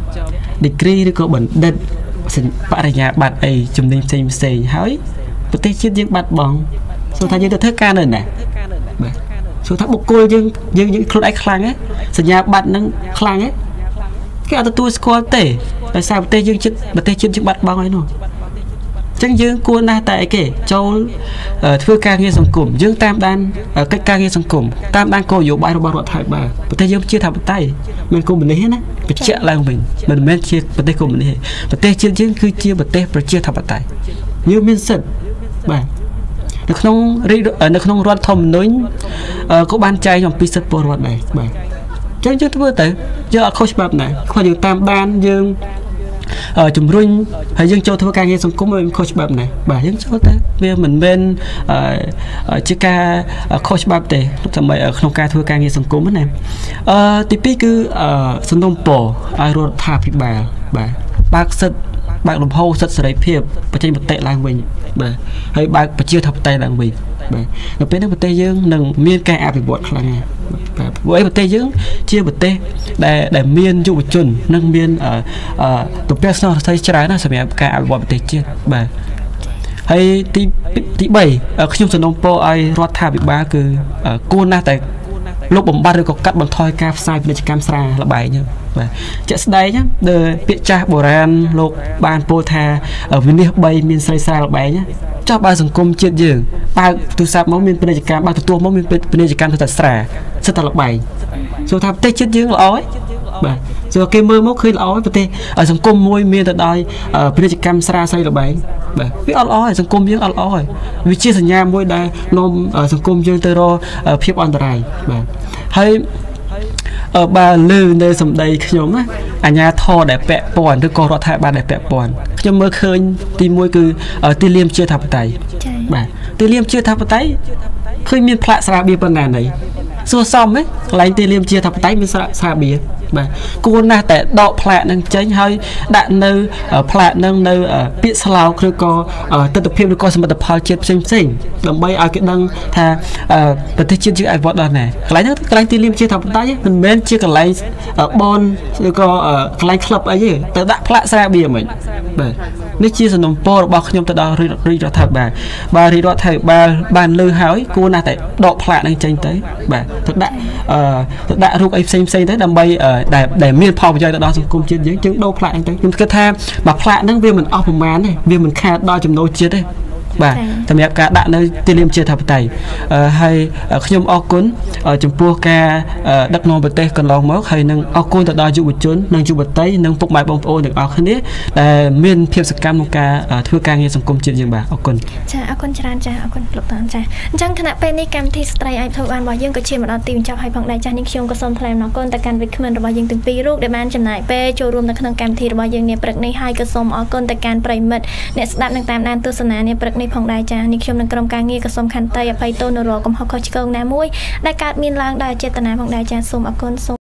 degree ឬក៏បណ្ឌិតបរិញ្ញាបត្រអីជំនាញផ្សេងហើយប្រទេសជាតិយើងបាត់បង់សួរថាយើងទៅធ្វើការនៅណាបាទសួរថាបុគ្គលយើងខ្លួនឯងខ្លាំងទេសញ្ញាបត្រហ្នឹងខ្លាំងទេគេអត់ទទួលស្គាល់ទេដោយសារប្រទេសយើងប្រទេសជាតិយើងបាត់បង់ហើយនោះអញ្ចឹងយើងគួរណាស់តែអីគេចូលធ្វើការងារសង្គមយើងតាមដានកិច្ចការងារសង្គមតាមដានគោលនយោបាយរបស់រដ្ឋាភិបាលប្រទេសយើងជាធិបតេយ្យមានកុម្មុយនីសណាបញ្ជាក់ឡើងវិញមិនមែនជាប្រទេសកុម្មុយនីសប្រទេសជាតិយើងគឺជាប្រទេសប្រជាធិបតេយ្យយើងមានសិទ្ធិបាទនៅក្នុងរដ្ឋធម្មនុញ្ញក៏បានចែងអំពីសិទ្ធិពលរដ្ឋដែរបាទអញ្ចឹងយើងធ្វើទៅយើងអត់ខុសច្បាប់ណាខ្វះយើងតាមដានយើងជំរុញហើយយើងចូលធ្វើការងារសង្គមឲ្យខុសច្បាប់ណាបាទយើងចូលទៅវាមិនមែនជាការខុសច្បាប់ទេដើម្បីក្នុងការធ្វើការងារសង្គមណាទី2គឺសំណុំពរឲ្យរដ្ឋាភិបាលបាទបើកសិទ្ធិបើកលំហសិទ្ធិសេរីភាពបញ្ចេញមតិឡើងវិញបាទហើយបើកប្រជាធិបតេយ្យឡើងវិញបាទនៅពេលនេះប្រទេសយើងនឹងមានការអភិវឌ្ឍខ្លាំងណាស់បាទព្រោះប្រទេសយើងជាប្រទេសដែលមានយុវជននិងមានទំពាំងស្នងរដ្ឋាភិបាលច្រើនណាស់សម្រាប់ការអភិវឌ្ឍប្រទេសជាតិបាទហើយទី3ខ្ញុំសំណូមពរឲ្យរដ្ឋាភិបាលគឺគួរណាស់តែលុបបំបាត់ឬក៏កាត់បន្ថយការផ្សាយពាណិជ្ជកម្មស្រាល្បែងហ្នឹងបាទជាក់ស្ដែងដែលពាក្យចាស់បុរាណលោកបានពោលថាវិនិច្ឆ័យ3មានស្រីស្រាល្បែងចុះបើសង្គមជាតិយើងបើកទូរស័ព្ទមកមានពាណិជ្ជកម្មបើទទួលមកមានពាណិជ្ជកម្មទៅតែស្រាសិតតែល្បែងសួរថាប្រទេសជាតិយើងល្អទេបាទសួរគេមើលមកឃើញល្អប្រទេសសង្គមមួយមានទៅដោយពាណិជ្ជកម្មស្រាស្រីល្បែងបាទវាអត់ល្អហើយសង្គមយើងអត់ល្អហើយវាជាសញ្ញាមួយដែលនាំសង្គមយើងទៅរកភាពអន្តរាយបាទហើយបើលើនៅសម្ដីខ្ញុំណាអាញាធរដែលពាក់ព័ន្ធឬក៏រដ្ឋាភិបាលដែលពាក់ព័ន្ធខ្ញុំមើលឃើញទី1គឺទីលាមជាធិបតេយ្យបាទទីលាមជាធិបតេយ្យឃើញមានផ្លាកស្រាបៀរប៉ុណ្ណាណីសួរសមហ៎កន្លែងទីលាមជាធិបតេយ្យមានស្រាបៀរបាទគួរណាស់តែដកផ្លែនឹងចេញហើយដាក់នៅផ្លែនឹងនៅពាក្យស្លោកឬក៏ទស្សនភាពឬក៏សមិទ្ធផលជាតិផ្សេងដើម្បីឲ្យគេដឹងថាប្រទេសជាតិយើងអាចវត្តដល់ណាកន្លែងហ្នឹងកន្លែងទីលានជាធម្មតាមិនមែនជាកន្លែងបនឬក៏កន្លែងក្លឹបអីទេទៅដាក់ផ្លាកស្រាបៀរមិនបាទនេះជាសំណពររបស់ខ្ញុំទៅដល់រាជរដ្ឋាភិបាលបាទរាជរដ្ឋាភិបាលបានលើហើយគួរណាស់តែដកផ្លាកនឹងចេញទៅបាទទៅដាក់រូបអីផ្សេងទៅដើម្បីដែលមានផលប្រយោជន៍ទៅដល់សង្គមជាតិយើងដូរផ្លាកហ្នឹងទៅខ្ញុំគិតថាបើផ្លាកហ្នឹងវាមិនអស់ប្រមាណទេវាមិនខាតដល់ចំណូលជាតិទេបាទសម្រាប់ការដាក់នៅទីលានជាធិបតេយ្យហើយខ្ញុំអរគុណចំពោះការដឹកនាំប្រទេសកន្លងមកហើយនឹងអរគុណទៅដល់យុវជននិងយុវតីនិងពុកម៉ែបងប្អូនទាំងអស់គ្នាដែលមានភាពសកម្មក្នុងការធ្វើការងារសង្គមជាតិយើងបាទអរគុណចាអរគុណច្រើនចាអរគុណលោកតាមចាអញ្ចឹងគណៈពេលនេះកម្មវិធីស្ត្រីអាចធ្វើបានរបស់យើងក៏ជាមកដល់ទីបញ្ចប់ហើយផងដែរចានេះខ្ញុំក៏សូមថ្លែងអំណរគុណទៅកាន់វិក្កាមរបស់យើងទាំងពីររូបដែលបានចំណាយពេលចូលរួមនៅក្នុងកម្មវិធីរបស់យើងនាព្រឹកនេះហើយក៏សូមអរគុណទៅកាន់ប្រិមិត្តអ្នកស្ដាប់និងតាមដានទស្សនានាព្រឹកនេះផងដែរចានេះខ្ញុំនឹងក្រុមការងារក៏សូមខន្តីអភ័យទោសនៅរាល់កំហុសខុសឆ្គងណាមួយដែលកើតមានឡើងដោយចេតនាផងដែរចាសូមអរគុណ